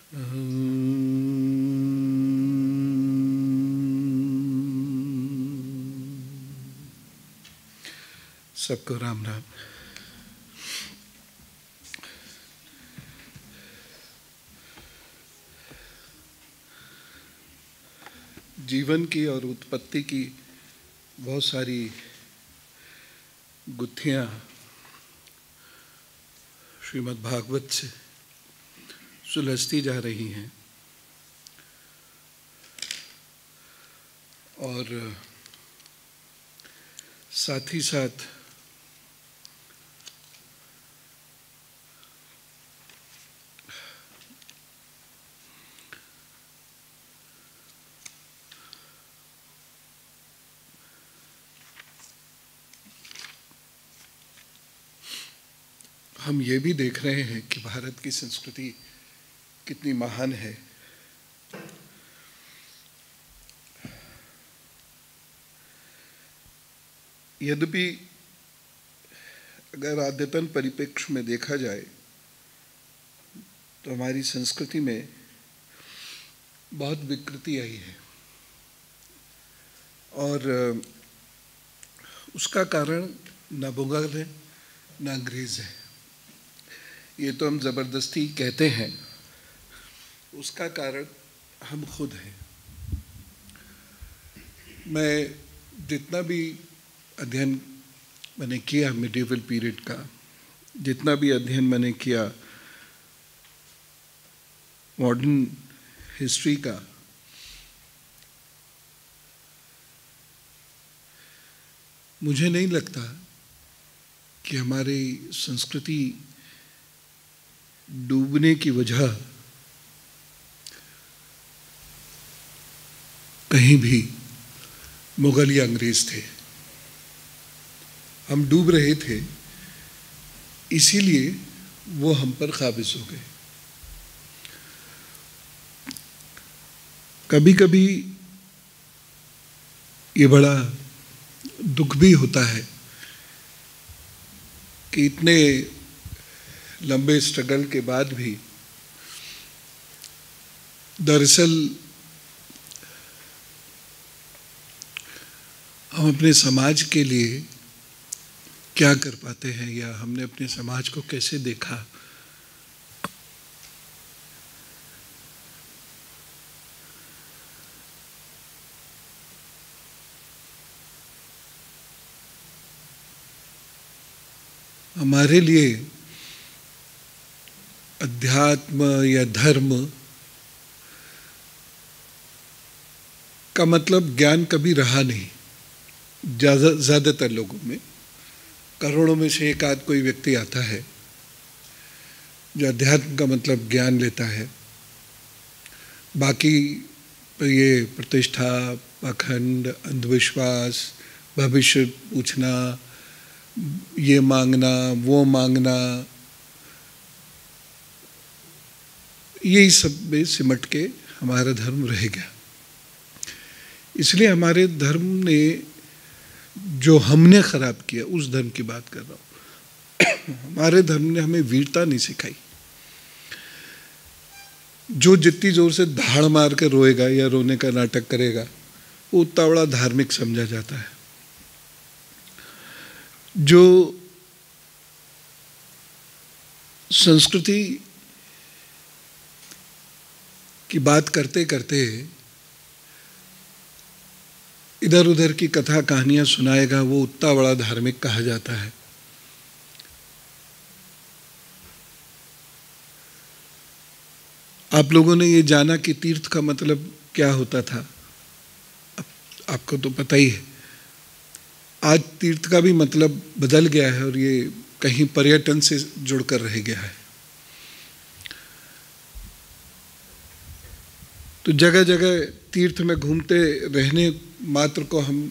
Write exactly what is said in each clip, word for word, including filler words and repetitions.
सबको राम राम। जीवन की और उत्पत्ति की बहुत सारी गुत्थियां श्रीमद् भागवत से सुलझती जा रही हैं और साथ ही साथ हम ये भी देख रहे हैं कि भारत की संस्कृति कितनी महान है। यद्यपि अगर आद्यतन परिप्रेक्ष्य में देखा जाए तो हमारी संस्कृति में बहुत विकृति आई है और उसका कारण न मुगल है न अंग्रेज है। ये तो हम ज़बरदस्ती कहते हैं, उसका कारण हम खुद हैं। मैं जितना भी अध्ययन मैंने किया मिडिवल पीरियड का, जितना भी अध्ययन मैंने किया मॉडर्न हिस्ट्री का, मुझे नहीं लगता कि हमारी संस्कृति डूबने की वजह कहीं भी मुगल या अंग्रेज थे। हम डूब रहे थे, इसीलिए वो हम पर काबिज हो गए। कभी कभी ये बड़ा दुख भी होता है कि इतने लंबे स्ट्रगल के बाद भी दरअसल हम अपने समाज के लिए क्या कर पाते हैं या हमने अपने समाज को कैसे देखा। हमारे लिए अध्यात्म या धर्म का मतलब ज्ञान कभी रहा नहीं। ज़्यादा ज़्यादातर लोगों में, करोड़ों में से एक आध कोई व्यक्ति आता है जो अध्यात्म का मतलब ज्ञान लेता है। बाकी ये प्रतिष्ठा, पाखंड, अंधविश्वास, भविष्य पूछना, ये मांगना, वो मांगना, यही सब में सिमट के हमारा धर्म रह गया। इसलिए हमारे धर्म ने जो हमने खराब किया, उस धर्म की बात कर रहा हूँ। हमारे धर्म ने हमें वीरता नहीं सिखाई। जो जितनी जोर से धाड़ मार कर रोएगा या रोने का नाटक करेगा, वो उतना बड़ा धार्मिक समझा जाता है। जो संस्कृति की बात करते करते इधर उधर की कथा कहानियां सुनाएगा, वो उतना बड़ा धार्मिक कहा जाता है। आप लोगों ने ये जाना कि तीर्थ का मतलब क्या होता था, अब आपको तो पता ही है। आज तीर्थ का भी मतलब बदल गया है और ये कहीं पर्यटन से जुड़कर रह गया है। तो जगह जगह तीर्थ में घूमते रहने मात्र को हम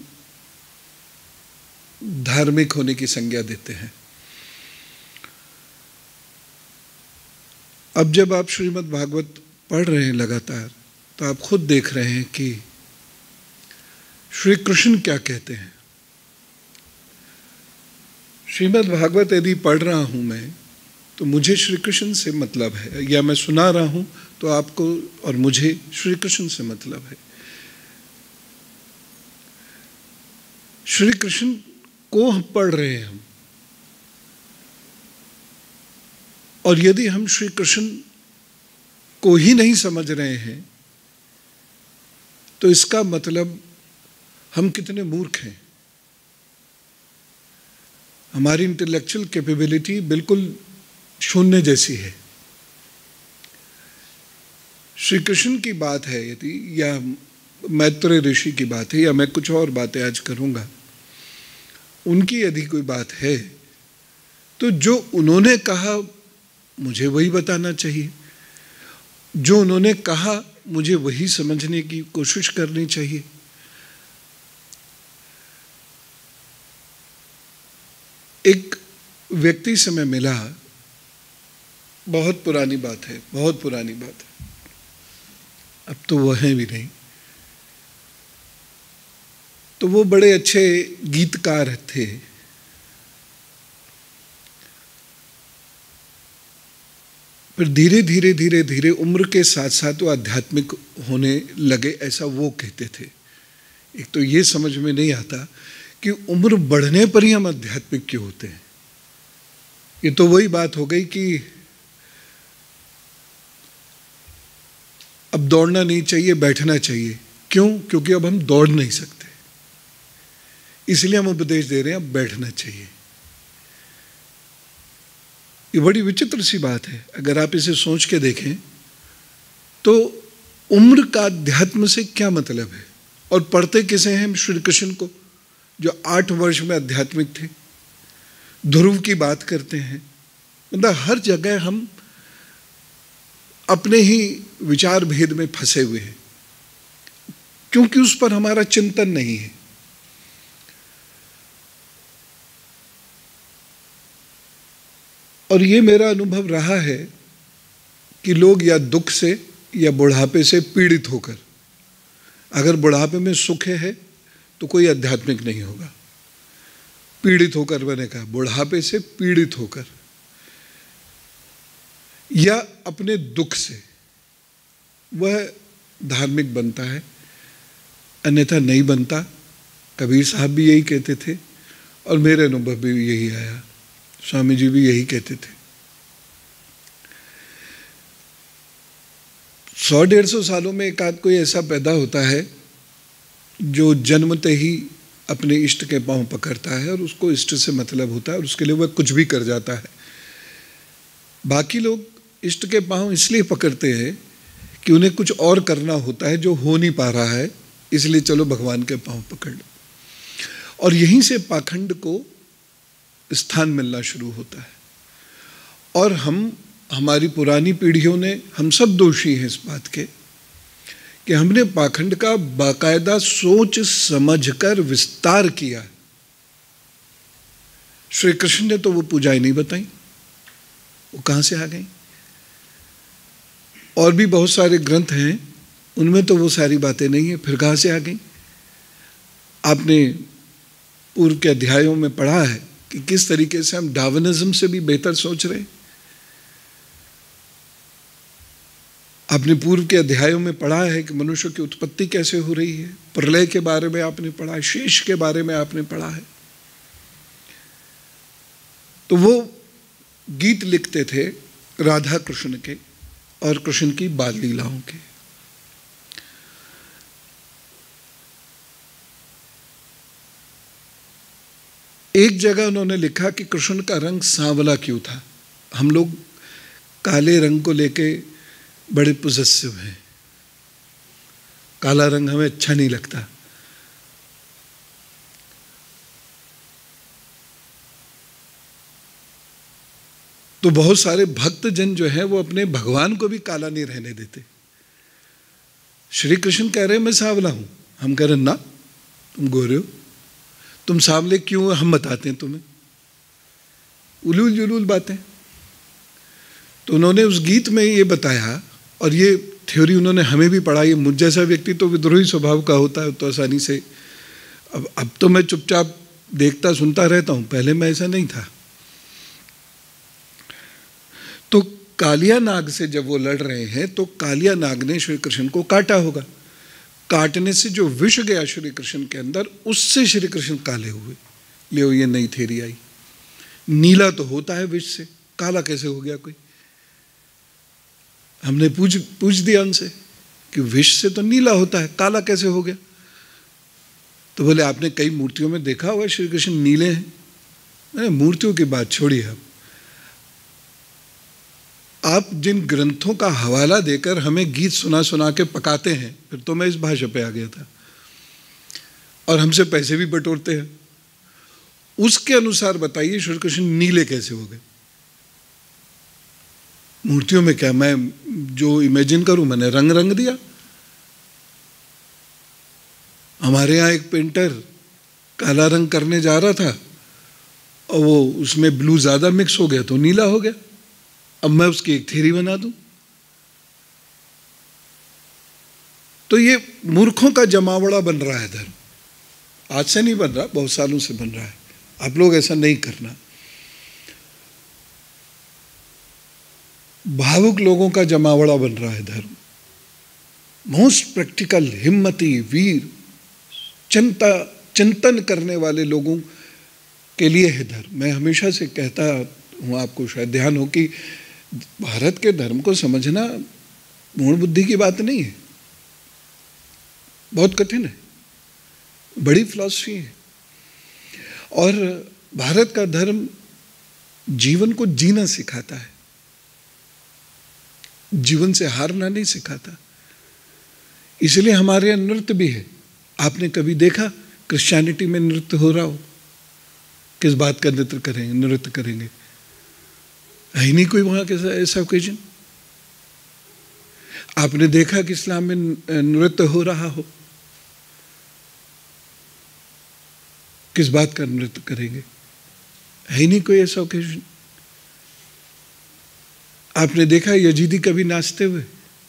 धार्मिक होने की संज्ञा देते हैं। अब जब आप श्रीमद् भागवत पढ़ रहे हैं लगातार, तो आप खुद देख रहे हैं कि श्री कृष्ण क्या कहते हैं। श्रीमद् भागवत यदि पढ़ रहा हूं मैं, तो मुझे श्री कृष्ण से मतलब है, या मैं सुना रहा हूं तो आपको और मुझे श्री कृष्ण से मतलब है। श्री कृष्ण को हम पढ़ रहे हैं हम, और यदि हम श्री कृष्ण को ही नहीं समझ रहे हैं तो इसका मतलब हम कितने मूर्ख हैं। हमारी इंटेलेक्चुअल कैपेबिलिटी बिल्कुल शून्य जैसी है। श्री कृष्ण की बात है यदि, या मैत्रेय ऋषि की बात है, या मैं कुछ और बातें आज करूंगा, उनकी यदि कोई बात है तो जो उन्होंने कहा मुझे वही बताना चाहिए, जो उन्होंने कहा मुझे वही समझने की कोशिश करनी चाहिए। एक व्यक्ति से मैं मिला, बहुत पुरानी बात है, बहुत पुरानी बात है, अब तो वो है भी नहीं। तो वो बड़े अच्छे गीतकार थे। फिर धीरे धीरे धीरे धीरे उम्र के साथ साथ वो आध्यात्मिक होने लगे, ऐसा वो कहते थे। एक तो ये समझ में नहीं आता कि उम्र बढ़ने पर ही हम आध्यात्मिक क्यों होते हैं। ये तो वही बात हो गई कि अब दौड़ना नहीं चाहिए, बैठना चाहिए। क्यों? क्योंकि अब हम दौड़ नहीं सकते, इसलिए हम उपदेश दे रहे हैं अब बैठना चाहिए। ये बड़ी विचित्र सी बात है। अगर आप इसे सोच के देखें तो उम्र का अध्यात्म से क्या मतलब है। और पढ़ते किसे हैं हम? श्री कृष्ण को, जो आठ वर्ष में आध्यात्मिक थे। ध्रुव की बात करते हैं। मतलब हर जगह हम अपने ही विचार भेद में फंसे हुए हैं, क्योंकि उस पर हमारा चिंतन नहीं है। और ये मेरा अनुभव रहा है कि लोग या दुख से या बुढ़ापे से पीड़ित होकर, अगर बुढ़ापे में सुख है तो कोई आध्यात्मिक नहीं होगा। पीड़ित होकर, मैंने कहा बुढ़ापे से पीड़ित होकर, या अपने दुख से वह धार्मिक बनता है, अन्यथा नहीं बनता। कबीर साहब भी यही कहते थे और मेरे अनुभव भी यही आया, स्वामी जी भी यही कहते थे। सौ डेढ़ सौ सालों में एक आध कोई ऐसा पैदा होता है जो जन्मते ही अपने इष्ट के पांव पकड़ता है और उसको इष्ट से मतलब होता है और उसके लिए वह कुछ भी कर जाता है। बाकी लोग इष्ट के पांव इसलिए पकड़ते हैं कि उन्हें कुछ और करना होता है जो हो नहीं पा रहा है, इसलिए चलो भगवान के पांव पकड़ लो। और यहीं से पाखंड को स्थान मिलना शुरू होता है। और हम, हमारी पुरानी पीढ़ियों ने, हम सब दोषी हैं इस बात के कि हमने पाखंड का बाकायदा सोच समझकर विस्तार किया। श्री कृष्ण ने तो वो पूजाएं नहीं बताई, वो कहां से आ गई। और भी बहुत सारे ग्रंथ हैं, उनमें तो वो सारी बातें नहीं है, फिर कहां से आ गई। आपने पूर्व के अध्यायों में पढ़ा है कि किस तरीके से हम डार्विनिज्म से भी बेहतर सोच रहे हैं। आपने पूर्व के अध्यायों में पढ़ा है कि मनुष्य की उत्पत्ति कैसे हो रही है, प्रलय के बारे में आपने पढ़ा है, शेष के बारे में आपने पढ़ा है। तो वो गीत लिखते थे राधा कृष्ण के और कृष्ण की बाल लीलाओं के। एक जगह उन्होंने लिखा कि कृष्ण का रंग सांवला क्यों था। हम लोग काले रंग को लेके बड़े पोजेसिव हैं, काला रंग हमें अच्छा नहीं लगता। तो बहुत सारे भक्त जन जो है वो अपने भगवान को भी काला नहीं रहने देते। श्री कृष्ण कह रहे हैं मैं सांवला हूं, हम कह रहे ना तुम गोरे हो, तुम सांवले क्यों, हम बताते हैं तुम्हें। उलूल जुलूल बातें। तो उन्होंने उस गीत में ये बताया, और ये थ्योरी उन्होंने हमें भी पढ़ाई। मुझ जैसा व्यक्ति तो विद्रोही स्वभाव का होता है, तो आसानी से अब अब तो मैं चुपचाप देखता सुनता रहता हूं, पहले मैं ऐसा नहीं था। तो कालिया नाग से जब वो लड़ रहे हैं तो कालिया नाग ने श्री कृष्ण को काटा होगा। काटने से जो विष गया श्री कृष्ण के अंदर, उससे श्री कृष्ण काले हुए। ले ये नई थ्योरी आई। नीला तो होता है विष से, काला कैसे हो गया कोई? हमने पूछ पूछ दिया उनसे कि विष से तो नीला होता है, काला कैसे हो गया? तो बोले आपने कई मूर्तियों में देखा होगा श्री कृष्ण नीले हैं। मैंने मूर्तियों की बात छोड़ी। अब आप जिन ग्रंथों का हवाला देकर हमें गीत सुना सुना के पकाते हैं, फिर तो मैं इस भाषा पे आ गया था, और हमसे पैसे भी बटोरते हैं, उसके अनुसार बताइए श्री कृष्ण नीले कैसे हो गए? मूर्तियों में क्या मैं जो इमेजिन करूं, मैंने रंग रंग दिया। हमारे यहाँ एक पेंटर काला रंग करने जा रहा था और वो उसमें ब्लू ज्यादा मिक्स हो गया तो नीला हो गया। अब मैं उसकी एक थ्योरी बना दूं? तो ये मूर्खों का जमावड़ा बन रहा है धर्म। आज से नहीं बन रहा, बहुत सालों से बन रहा है। आप लोग ऐसा नहीं करना। भावुक लोगों का जमावड़ा बन रहा है धर्म। मोस्ट प्रैक्टिकल, हिम्मती, वीर, चिंता चिंतन करने वाले लोगों के लिए है धर्म। मैं हमेशा से कहता हूँ, आपको शायद ध्यान हो, कि भारत के धर्म को समझना मूढ़ बुद्धि की बात नहीं है, बहुत कठिन है, बड़ी फिलॉसफी है। और भारत का धर्म जीवन को जीना सिखाता है, जीवन से हारना नहीं सिखाता। इसलिए हमारे यहाँ नृत्य भी है। आपने कभी देखा क्रिश्चियनिटी में नृत्य हो रहा हो? किस बात का नृत्य करेंगे नृत्य करेंगे? है ही नहीं कोई वहां के ऐसा ओकेजन। आपने देखा कि इस्लाम में नृत्य हो रहा हो? किस बात का नृत्य करेंगे? है ही नहीं कोई ऐसा ओकेजन। आपने देखा यजीदी कभी नाचते हुए?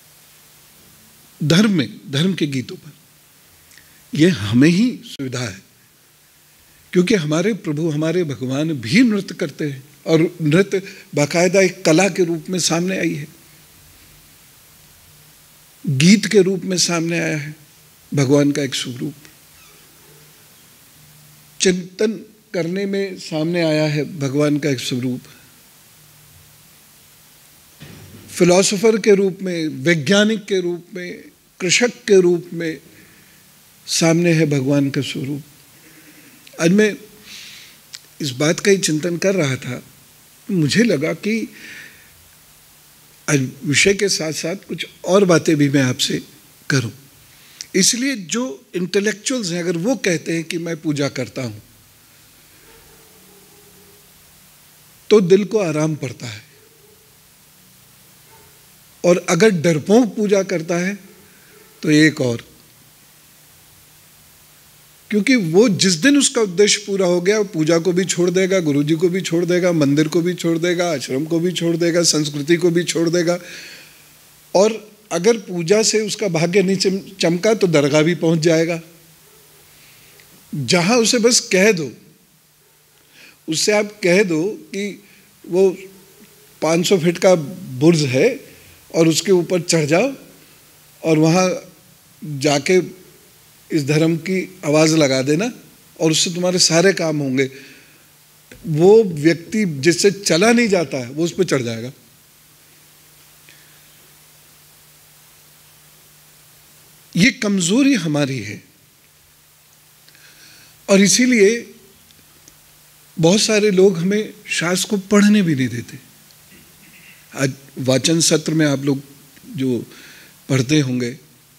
धर्म में, धर्म के गीतों पर। यह हमें ही सुविधा है, क्योंकि हमारे प्रभु, हमारे भगवान भी नृत्य करते हैं, और नृत्य बाकायदा एक कला के रूप में सामने आई है, गीत के रूप में सामने आया है, भगवान का एक स्वरूप। चिंतन करने में सामने आया है भगवान का एक स्वरूप। फिलॉसफर के रूप में, वैज्ञानिक के रूप में, कृषक के रूप में सामने है भगवान का स्वरूप। आज मैं इस बात का ही चिंतन कर रहा था, मुझे लगा कि आज विषय के साथ साथ कुछ और बातें भी मैं आपसे करूं। इसलिए जो इंटेलेक्चुअल्स हैं, अगर वो कहते हैं कि मैं पूजा करता हूं, तो दिल को आराम पड़ता है। और अगर डरपोक पूजा करता है तो एक और, क्योंकि वो जिस दिन उसका उद्देश्य पूरा हो गया, पूजा को भी छोड़ देगा, गुरुजी को भी छोड़ देगा, मंदिर को भी छोड़ देगा, आश्रम को भी छोड़ देगा, संस्कृति को भी छोड़ देगा। और अगर पूजा से उसका भाग्य नहीं चमका तो दरगाह भी पहुंच जाएगा, जहां उसे बस कह दो, उससे आप कह दो कि वो पाँच सौ फीट का बुर्ज है और उसके ऊपर चढ़ जाओ और वहां जाके इस धर्म की आवाज लगा देना और उससे तुम्हारे सारे काम होंगे। वो व्यक्ति जिससे चला नहीं जाता है वो उस पर चढ़ जाएगा। ये कमजोरी हमारी है, और इसीलिए बहुत सारे लोग हमें शास्त्र को पढ़ने भी नहीं देते। आज वाचन सत्र में आप लोग जो पढ़ते होंगे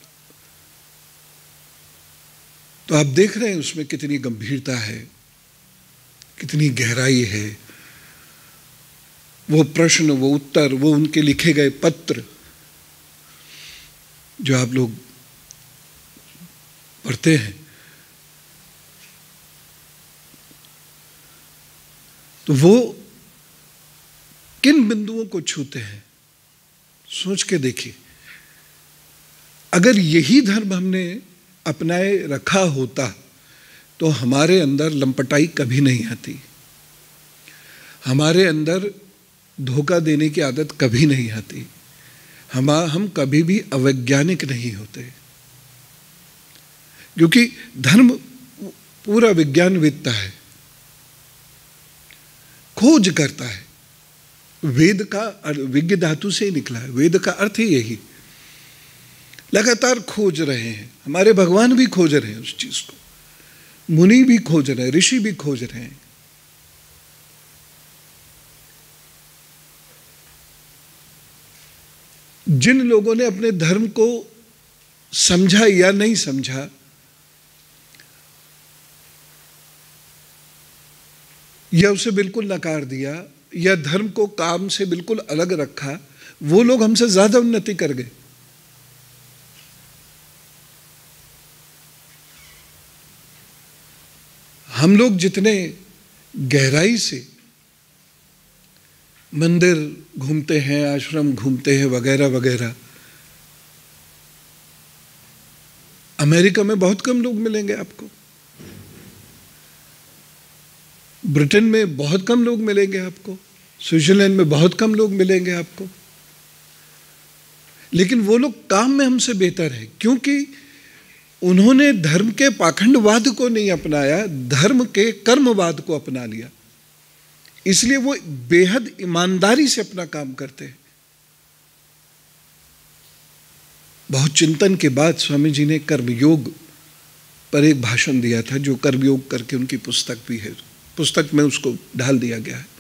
तो आप देख रहे हैं उसमें कितनी गंभीरता है, कितनी गहराई है। वो प्रश्न, वो उत्तर, वो उनके लिखे गए पत्र जो आप लोग पढ़ते हैं, तो वो किन बिंदुओं को छूते हैं, सोच के देखिए। अगर यही धर्म हमने अपनाए रखा होता तो हमारे अंदर लंपटाई कभी नहीं आती, हमारे अंदर धोखा देने की आदत कभी नहीं आती। हम हम कभी भी अवैज्ञानिक नहीं होते, क्योंकि धर्म पूरा विज्ञान विदता है, खोज करता है। वेद का विज्ञ धातु से ही निकला है, वेद का अर्थ ही यही, लगातार खोज रहे हैं। हमारे भगवान भी खोज रहे हैं उस चीज को, मुनि भी खोज रहे हैं, ऋषि भी खोज रहे हैं। जिन लोगों ने अपने धर्म को समझा या नहीं समझा, या उसे बिल्कुल नकार दिया, या धर्म को काम से बिल्कुल अलग रखा, वो लोग हमसे ज्यादा उन्नति कर गए। हम लोग जितने गहराई से मंदिर घूमते हैं, आश्रम घूमते हैं, वगैरह वगैरह, अमेरिका में बहुत कम लोग मिलेंगे आपको, ब्रिटेन में बहुत कम लोग मिलेंगे आपको, स्विट्जरलैंड में बहुत कम लोग मिलेंगे आपको। लेकिन वो लोग काम में हमसे बेहतर है, क्योंकि उन्होंने धर्म के पाखंडवाद को नहीं अपनाया, धर्म के कर्मवाद को अपना लिया। इसलिए वो बेहद ईमानदारी से अपना काम करते हैं। बहुत चिंतन के बाद स्वामी जी ने कर्मयोग पर एक भाषण दिया था, जो कर्मयोग करके उनकी पुस्तक भी है, पुस्तक में उसको ढाल दिया गया है।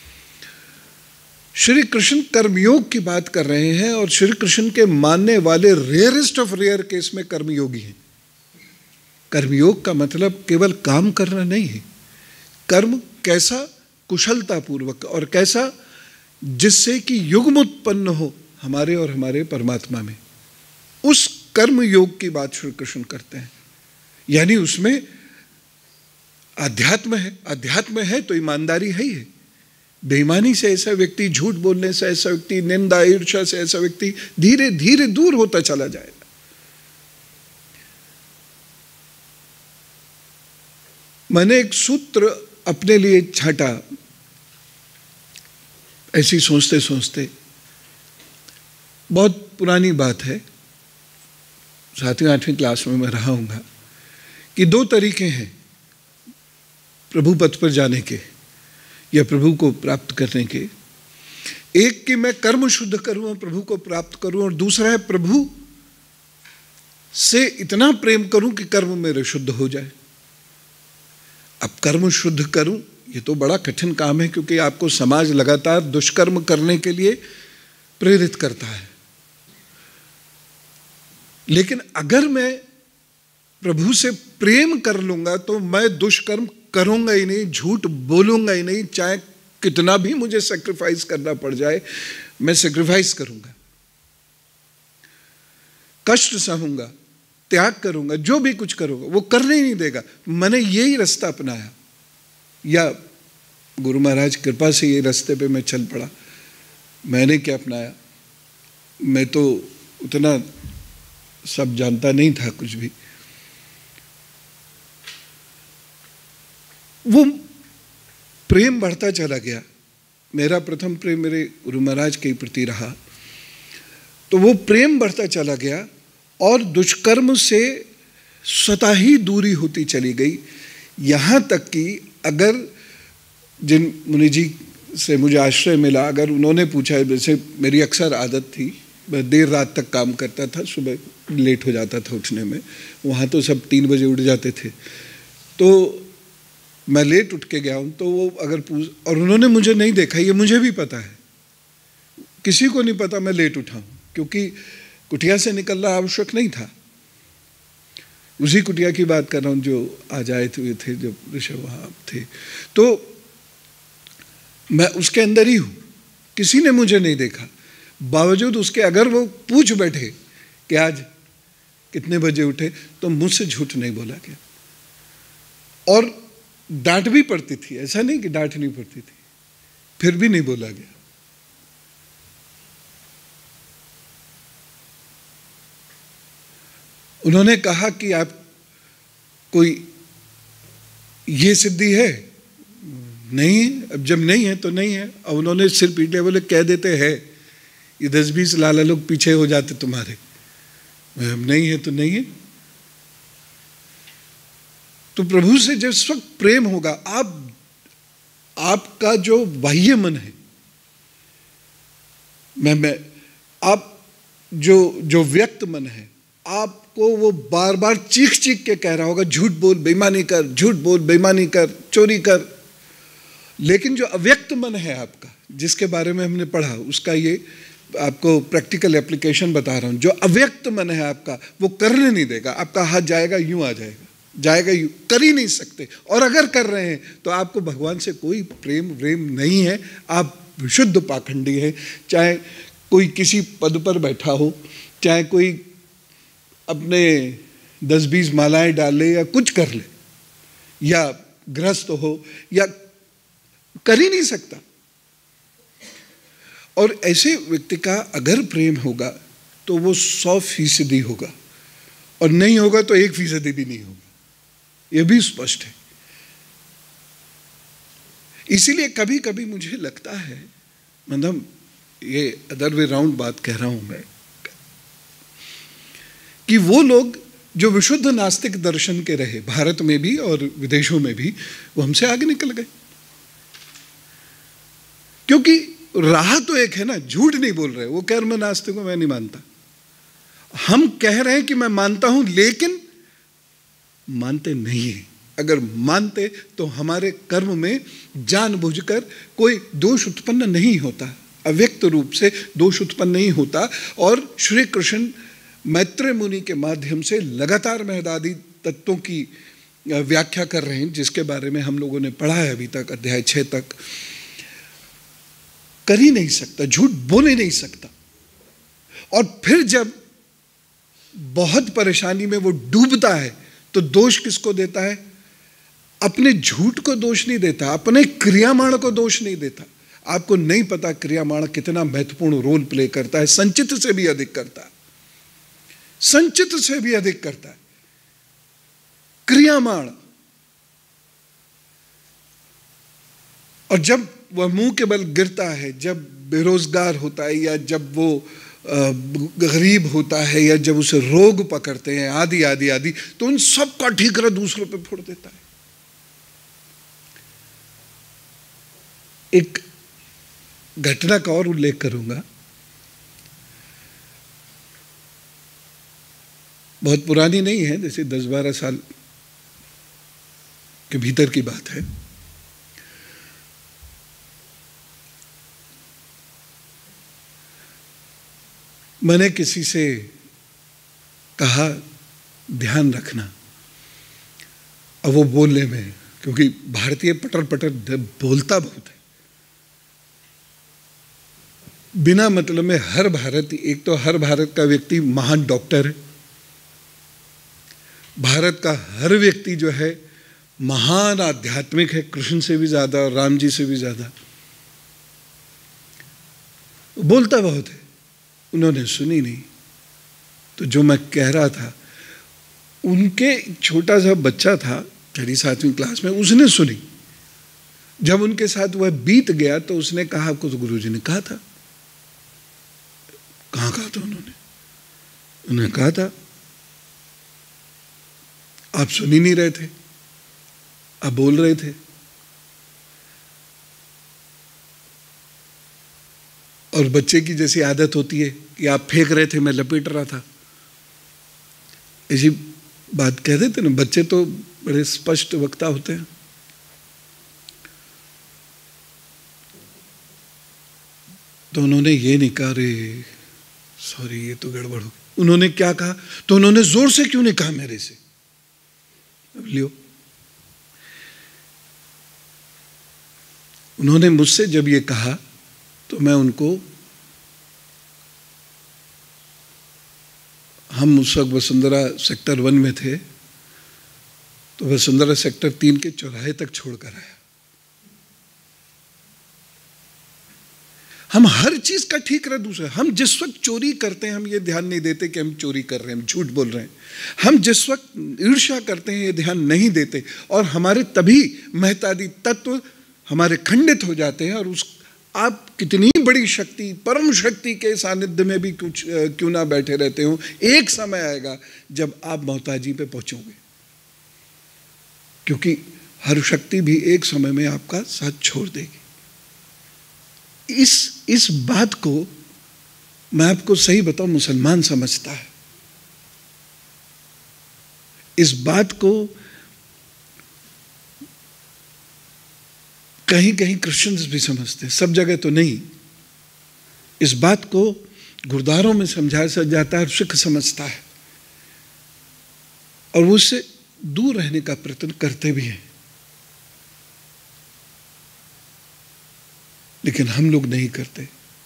श्री कृष्ण कर्मयोग की बात कर रहे हैं, और श्री कृष्ण के मानने वाले रेयरेस्ट ऑफ रेयर केस में कर्मयोगी हैं। कर्मयोग का मतलब केवल काम करना नहीं है, कर्म कैसा कुशलतापूर्वक और कैसा जिससे कि युग्म उत्पन्न हो हमारे और हमारे परमात्मा में, उस कर्म योग की बात श्री कृष्ण करते हैं। यानी उसमें अध्यात्म है, अध्यात्म है तो ईमानदारी है ही है। बेईमानी से ऐसा व्यक्ति, झूठ बोलने से ऐसा व्यक्ति, निंदा ईर्ष्या से ऐसा व्यक्ति धीरे धीरे दूर होता चला जाएगा। मैंने एक सूत्र अपने लिए छाटा, ऐसी सोचते सोचते, बहुत पुरानी बात है, सातवीं आठवीं क्लास में मैं रहा हूँगा, कि दो तरीके हैं प्रभु पथ पर जाने के या प्रभु को प्राप्त करने के। एक कि मैं कर्म शुद्ध करूं और प्रभु को प्राप्त करूं, और दूसरा है प्रभु से इतना प्रेम करूं कि कर्म मेरे शुद्ध हो जाए। अब कर्म शुद्ध करूं, ये तो बड़ा कठिन काम है, क्योंकि आपको समाज लगातार दुष्कर्म करने के लिए प्रेरित करता है। लेकिन अगर मैं प्रभु से प्रेम कर लूंगा तो मैं दुष्कर्म करूंगा ही नहीं, झूठ बोलूंगा ही नहीं, चाहे कितना भी मुझे सैक्रिफाइस करना पड़ जाए, मैं सैक्रिफाइस करूंगा, कष्ट सहूंगा, त्याग करूंगा, जो भी कुछ करूंगा वो करने ही नहीं देगा। मैंने यही रास्ता अपनाया, या गुरु महाराज कृपा से ये रास्ते पे मैं चल पड़ा। मैंने क्या अपनाया, मैं तो उतना सब जानता नहीं था कुछ भी। वो प्रेम बढ़ता चला गया। मेरा प्रथम प्रेम मेरे गुरु महाराज के प्रति रहा, तो वो प्रेम बढ़ता चला गया और दुष्कर्म से स्वतः ही दूरी होती चली गई। यहाँ तक कि अगर जिन मुनि जी से मुझे आश्रय मिला, अगर उन्होंने पूछा, जैसे मेरी अक्सर आदत थी, मैं देर रात तक काम करता था, सुबह लेट हो जाता था उठने में, वहाँ तो सब तीन बजे उठ जाते थे, तो मैं लेट उठ के गया हूँ, तो वो अगर पूछ, और उन्होंने मुझे नहीं देखा, ये मुझे भी पता है, किसी को नहीं पता मैं लेट उठा हूँ, क्योंकि कुटिया से निकलना आवश्यक नहीं था। उसी कुटिया की बात कर रहा हूँ जो आज आए हुए थे, जब ऋषभ वहाँ थे, तो मैं उसके अंदर ही हूँ, किसी ने मुझे नहीं देखा। बावजूद उसके अगर वो पूछ बैठे कि आज कितने बजे उठे, तो मुझसे झूठ नहीं बोला गया, और डांट भी पड़ती थी, ऐसा नहीं कि डांट नहीं पड़ती थी, फिर भी नहीं बोला गया। उन्होंने कहा कि आप कोई ये सिद्धि है, नहीं है, अब जब नहीं है तो नहीं है। अब उन्होंने सिर पीट लिया, बोले कह देते हैं, ये दस बीस लाला लोग पीछे हो जाते तुम्हारे, अब नहीं है तो नहीं है। तो प्रभु से जब इस वक्त प्रेम होगा, आप आपका जो बाह्य मन है, मैं मैं आप जो जो व्यक्त मन है, आपको वो बार बार चीख चीख के कह रहा होगा झूठ बोल, बेईमानी कर, झूठ बोल, बेईमानी कर, चोरी कर। लेकिन जो अव्यक्त मन है आपका, जिसके बारे में हमने पढ़ा, उसका ये आपको प्रैक्टिकल एप्लीकेशन बता रहा हूं। जो अव्यक्त मन है आपका, वो करने नहीं देगा। आपका हाथ जाएगा यूं आ जाएगा, जाएगा यूं, कर ही नहीं सकते। और अगर कर रहे हैं तो आपको भगवान से कोई प्रेम प्रेम नहीं है, आप विशुद्ध पाखंडी है। चाहे कोई किसी पद पर बैठा हो, चाहे कोई अपने दस बीस मालाएं डाले या कुछ कर ले, या ग्रस्त हो, या कर ही नहीं सकता। और ऐसे व्यक्ति का अगर प्रेम होगा तो वो सौ फीसदी होगा, और नहीं होगा तो एक फीसदी भी नहीं होगा, यह भी स्पष्ट है। इसीलिए कभी कभी मुझे लगता है, मतलब ये अदर वे राउंड बात कह रहा हूं मैं, कि वो लोग जो विशुद्ध नास्तिक दर्शन के रहे भारत में भी और विदेशों में भी, वो हमसे आगे निकल गए। क्योंकि राह तो एक है ना, झूठ नहीं बोल रहे। वो कह रहे मैं नास्तिक हूं, मैं नहीं मानता। हम कह रहे हैं कि मैं मानता हूं, लेकिन मानते नहीं है। अगर मानते तो हमारे कर्म में जानबूझकर कोई दोष उत्पन्न नहीं होता, अव्यक्त रूप से दोष उत्पन्न नहीं होता। और श्री कृष्ण मैत्रेय मुनि के माध्यम से लगातार महदादि तत्वों की व्याख्या कर रहे हैं, जिसके बारे में हम लोगों ने पढ़ा है अभी तक, अध्याय छह तक। कर ही नहीं सकता, झूठ बोल ही नहीं सकता। और फिर जब बहुत परेशानी में वो डूबता है तो दोष किसको देता है? अपने झूठ को दोष नहीं देता, अपने क्रियामाण को दोष नहीं देता। आपको नहीं पता क्रियामाण कितना महत्वपूर्ण रोल प्ले करता है, संचित से भी अधिक करता है, संचित से भी अधिक करता है क्रियामाण। और जब वह मुंह के बल गिरता है, जब बेरोजगार होता है, या जब वो गरीब होता है, या जब उसे रोग पकड़ते हैं, आदि आदि आदि, तो उन सब का ठीकरा दूसरों पे फोड़ देता है। एक घटना का और उल्लेख करूंगा, बहुत पुरानी नहीं है, जैसे दस बारह साल के भीतर की बात है। मैंने किसी से कहा ध्यान रखना, अब वो बोलने में, क्योंकि भारतीय पटर पटर बोलता बहुत है, बिना मतलब में। हर भारत, एक तो हर भारत का व्यक्ति महान डॉक्टर है, भारत का हर व्यक्ति जो है महान आध्यात्मिक है, कृष्ण से भी ज्यादा, राम जी से भी ज्यादा, बोलता बहुत है। उन्होंने सुनी नहीं। तो जो मैं कह रहा था, उनके छोटा सा बच्चा था छठी सातवीं क्लास में, उसने सुनी। जब उनके साथ वह बीत गया तो उसने कहा आपको तो गुरुजी ने कहा था। कहाँ कहा था उन्होंने? उन्होंने कहा था आप सुन ही नहीं रहे थे, आप बोल रहे थे। और बच्चे की जैसी आदत होती है कि आप फेंक रहे थे, मैं लपेट रहा था, ऐसी बात कह देते ना। बच्चे तो बड़े स्पष्ट वक्ता होते हैं। तो उन्होंने ये नहीं कहा, रे सॉरी ये तो गड़बड़ हो। उन्होंने क्या कहा? तो उन्होंने जोर से क्यों नहीं कहा मेरे से? अब लियो, उन्होंने मुझसे जब ये कहा तो मैं उनको, हम उस वक्त वसुंधरा सेक्टर वन में थे, तो वसुंधरा सेक्टर तीन के चौराहे तक छोड़कर आया। हम हर चीज का ठीक रहे दूसरे। हम जिस वक्त चोरी करते हैं, हम ये ध्यान नहीं देते कि हम चोरी कर रहे हैं, हम झूठ बोल रहे हैं। हम जिस वक्त ईर्ष्या करते हैं, ये ध्यान नहीं देते। और हमारे तभी महतादी तत्व हमारे खंडित हो जाते हैं, और उस आप कितनी बड़ी शक्ति, परम शक्ति के सानिध्य में भी कुछ क्यों ना बैठे रहते हो, एक समय आएगा जब आप मोहताजी पे पहुंचोगे, क्योंकि हर शक्ति भी एक समय में आपका साथ छोड़ देगी। इस इस बात को मैं आपको सही बताऊं, मुसलमान समझता है। इस बात को कहीं कहीं क्रिश्चियंस भी समझते हैं, सब जगह तो नहीं। इस बात को गुरुद्वारों में समझाया जाता है, सिख समझता है, और वो उससे दूर रहने का प्रयत्न करते भी हैं, लेकिन हम लोग नहीं करते।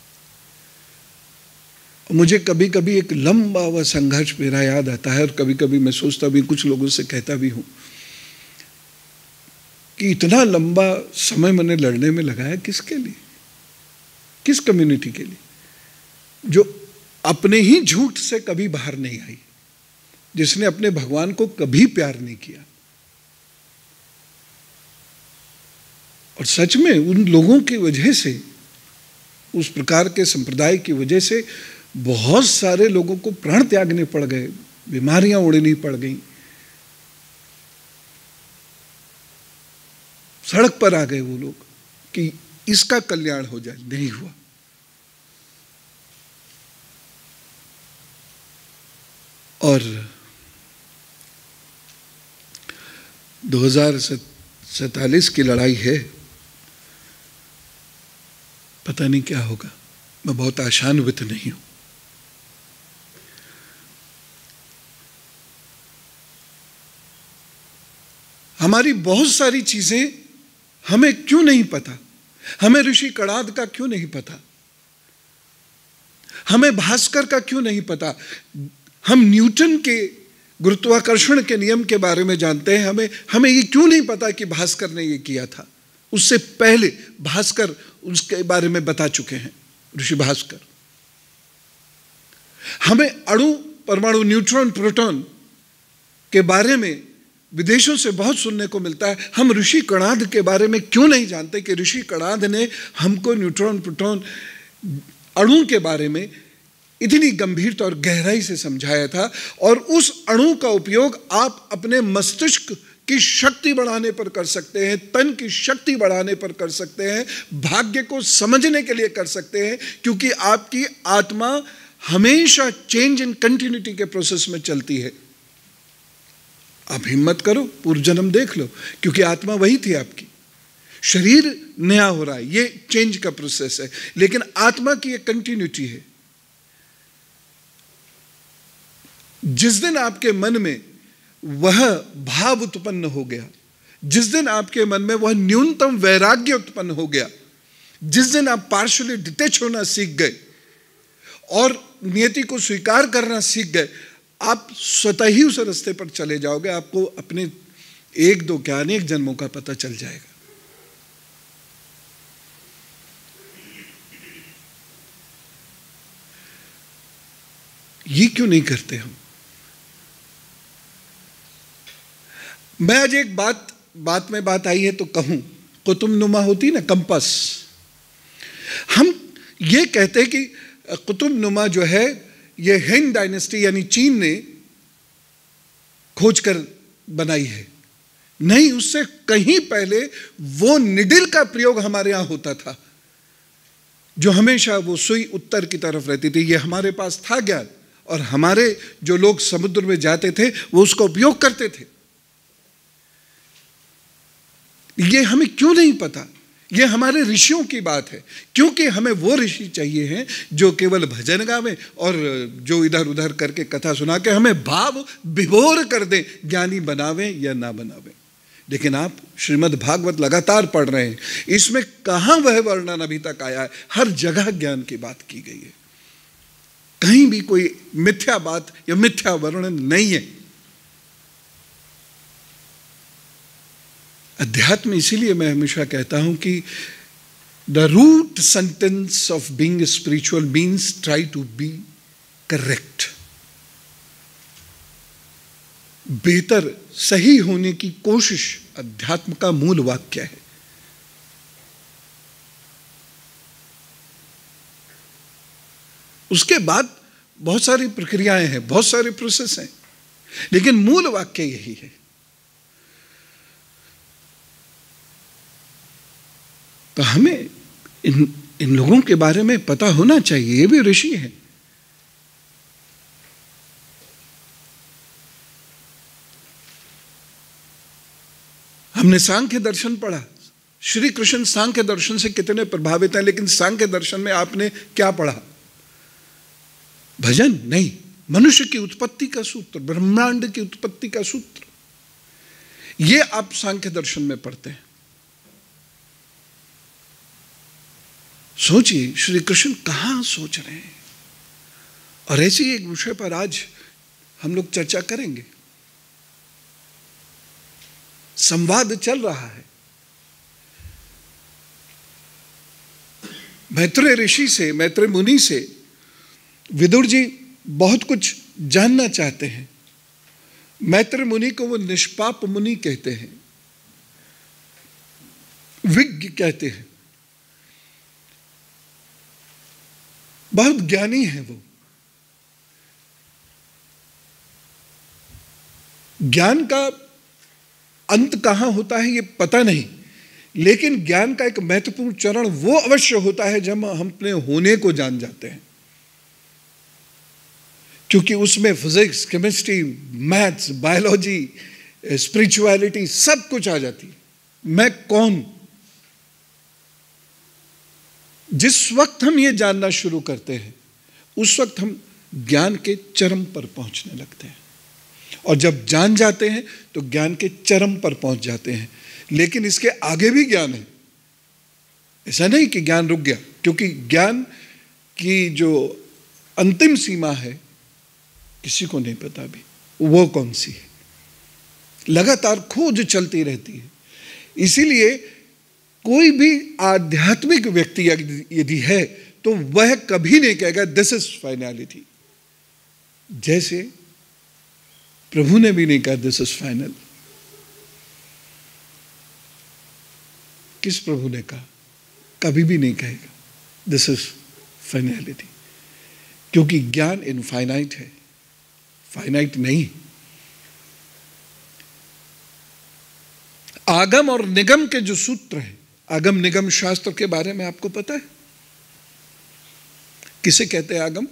मुझे कभी कभी एक लंबा हुआ संघर्ष मेरा याद आता है, और कभी कभी मैं सोचता भी, कुछ लोगों से कहता भी हूं कि इतना लंबा समय मैंने लड़ने में लगाया किसके लिए, किस कम्युनिटी के लिए, जो अपने ही झूठ से कभी बाहर नहीं आई, जिसने अपने भगवान को कभी प्यार नहीं किया। और सच में उन लोगों की वजह से, उस प्रकार के संप्रदाय की वजह से बहुत सारे लोगों को प्राण त्यागने पड़ गए, बीमारियां उड़नी पड़ गई, सड़क पर आ गए वो लोग कि इसका कल्याण हो जाए, नहीं हुआ। और दो हज़ार सैतालीस की लड़ाई है, पता नहीं क्या होगा। मैं बहुत आशान्वित नहीं हूं। हमारी बहुत सारी चीजें हमें क्यों नहीं पता, हमें ऋषि कणाद का क्यों नहीं पता, हमें भास्कर का क्यों नहीं पता। हम न्यूटन के गुरुत्वाकर्षण के नियम के बारे में जानते हैं, हमें हमें ये क्यों नहीं पता कि भास्कर ने ये किया था। उससे पहले भास्कर उसके बारे में बता चुके हैं, ऋषि भास्कर। हमें अणु, परमाणु, न्यूट्रॉन, प्रोटॉन के बारे में विदेशों से बहुत सुनने को मिलता है। हम ऋषि कणाद के बारे में क्यों नहीं जानते कि ऋषि कणाद ने हमको न्यूट्रॉन, प्रोटॉन, अणु के बारे में इतनी गंभीरता और गहराई से समझाया था। और उस अणु का उपयोग आप अपने मस्तिष्क की शक्ति बढ़ाने पर कर सकते हैं, तन की शक्ति बढ़ाने पर कर सकते हैं, भाग्य को समझने के लिए कर सकते हैं, क्योंकि आपकी आत्मा हमेशा चेंज इन कंटिन्यूटी के प्रोसेस में चलती है। आप हिम्मत करो, पूर्व जन्म देख लो, क्योंकि आत्मा वही थी आपकी। शरीर नया हो रहा है, ये चेंज का प्रोसेस है, लेकिन आत्मा की एक कंटिन्यूटी है। जिस दिन आपके मन में वह भाव उत्पन्न हो गया, जिस दिन आपके मन में वह न्यूनतम वैराग्य उत्पन्न हो गया, जिस दिन आप पार्शियली डिटैच होना सीख गए और नियति को स्वीकार करना सीख गए, आप स्वतः ही उस रास्ते पर चले जाओगे। आपको अपने एक दो क्या अनेक जन्मों का पता चल जाएगा। ये क्यों नहीं करते हम? मैं आज एक बात बात में बात आई है तो कहूं, कुतुबनुमा होती ना, कंपास। हम ये कहते हैं कि कुतुबनुमा जो है ये हेन डायनेस्टी यानी चीन ने खोज कर बनाई है। नहीं, उससे कहीं पहले वो निडिल का प्रयोग हमारे यहां होता था, जो हमेशा वो सुई उत्तर की तरफ रहती थी। ये हमारे पास था ज्ञान, और हमारे जो लोग समुद्र में जाते थे वो उसका उपयोग करते थे। ये हमें क्यों नहीं पता? ये हमारे ऋषियों की बात है, क्योंकि हमें वो ऋषि चाहिए हैं जो केवल भजन गावें और जो इधर उधर करके कथा सुना के हमें भाव विभोर कर दें, ज्ञानी बनावें या ना बनावें। लेकिन आप श्रीमद् भागवत लगातार पढ़ रहे हैं, इसमें कहां वह वर्णन अभी तक आया है? हर जगह ज्ञान की बात की गई है, कहीं भी कोई मिथ्या बात या मिथ्या वर्णन नहीं है। अध्यात्म, इसीलिए मैं हमेशा कहता हूं कि the root sentence of being spiritual means try to be correct. बेहतर, सही होने की कोशिश अध्यात्म का मूल वाक्य है। उसके बाद बहुत सारी प्रक्रियाएं हैं, बहुत सारे प्रोसेस हैं, लेकिन मूल वाक्य यही है। तो हमें इन इन लोगों के बारे में पता होना चाहिए, ये भी ऋषि हैं। हमने सांख्य दर्शन पढ़ा, श्री कृष्ण सांख्य दर्शन से कितने प्रभावित हैं, लेकिन सांख्य दर्शन में आपने क्या पढ़ा? भजन नहीं, मनुष्य की उत्पत्ति का सूत्र, ब्रह्मांड की उत्पत्ति का सूत्र, ये आप सांख्य दर्शन में पढ़ते हैं। सोचिए श्री कृष्ण कहां सोच रहे हैं। और ऐसे ही एक विषय पर आज हम लोग चर्चा करेंगे, संवाद चल रहा है। मैत्रेय ऋषि से, मैत्रेय मुनि से विदुर जी बहुत कुछ जानना चाहते हैं। मैत्रेय मुनि को वो निष्पाप मुनि कहते हैं, विज्ञ कहते हैं, बहुत ज्ञानी है वो। ज्ञान का अंत कहां होता है ये पता नहीं, लेकिन ज्ञान का एक महत्वपूर्ण चरण वो अवश्य होता है जब हम अपने होने को जान जाते हैं, क्योंकि उसमें physics, chemistry, maths, biology, spirituality सब कुछ आ जाती है। मैं कौन? जिस वक्त हम ये जानना शुरू करते हैं उस वक्त हम ज्ञान के चरम पर पहुंचने लगते हैं, और जब जान जाते हैं तो ज्ञान के चरम पर पहुंच जाते हैं। लेकिन इसके आगे भी ज्ञान है, ऐसा नहीं कि ज्ञान रुक गया, क्योंकि ज्ञान की जो अंतिम सीमा है किसी को नहीं पता भी, वो कौन सी है। लगातार खोज चलती रहती है। इसीलिए कोई भी आध्यात्मिक व्यक्ति यदि है तो वह कभी नहीं कहेगा दिस इज फाइनलिटी, जैसे प्रभु ने भी नहीं कहा दिस इज फाइनल। किस प्रभु ने कहा? कभी भी नहीं कहेगा दिस इज फाइनलिटी, क्योंकि ज्ञान इनफाइनाइट है, फाइनाइट नहीं। आगम और निगम के जो सूत्र हैं, आगम निगम शास्त्र के बारे में आपको पता है? किसे कहते हैं आगम?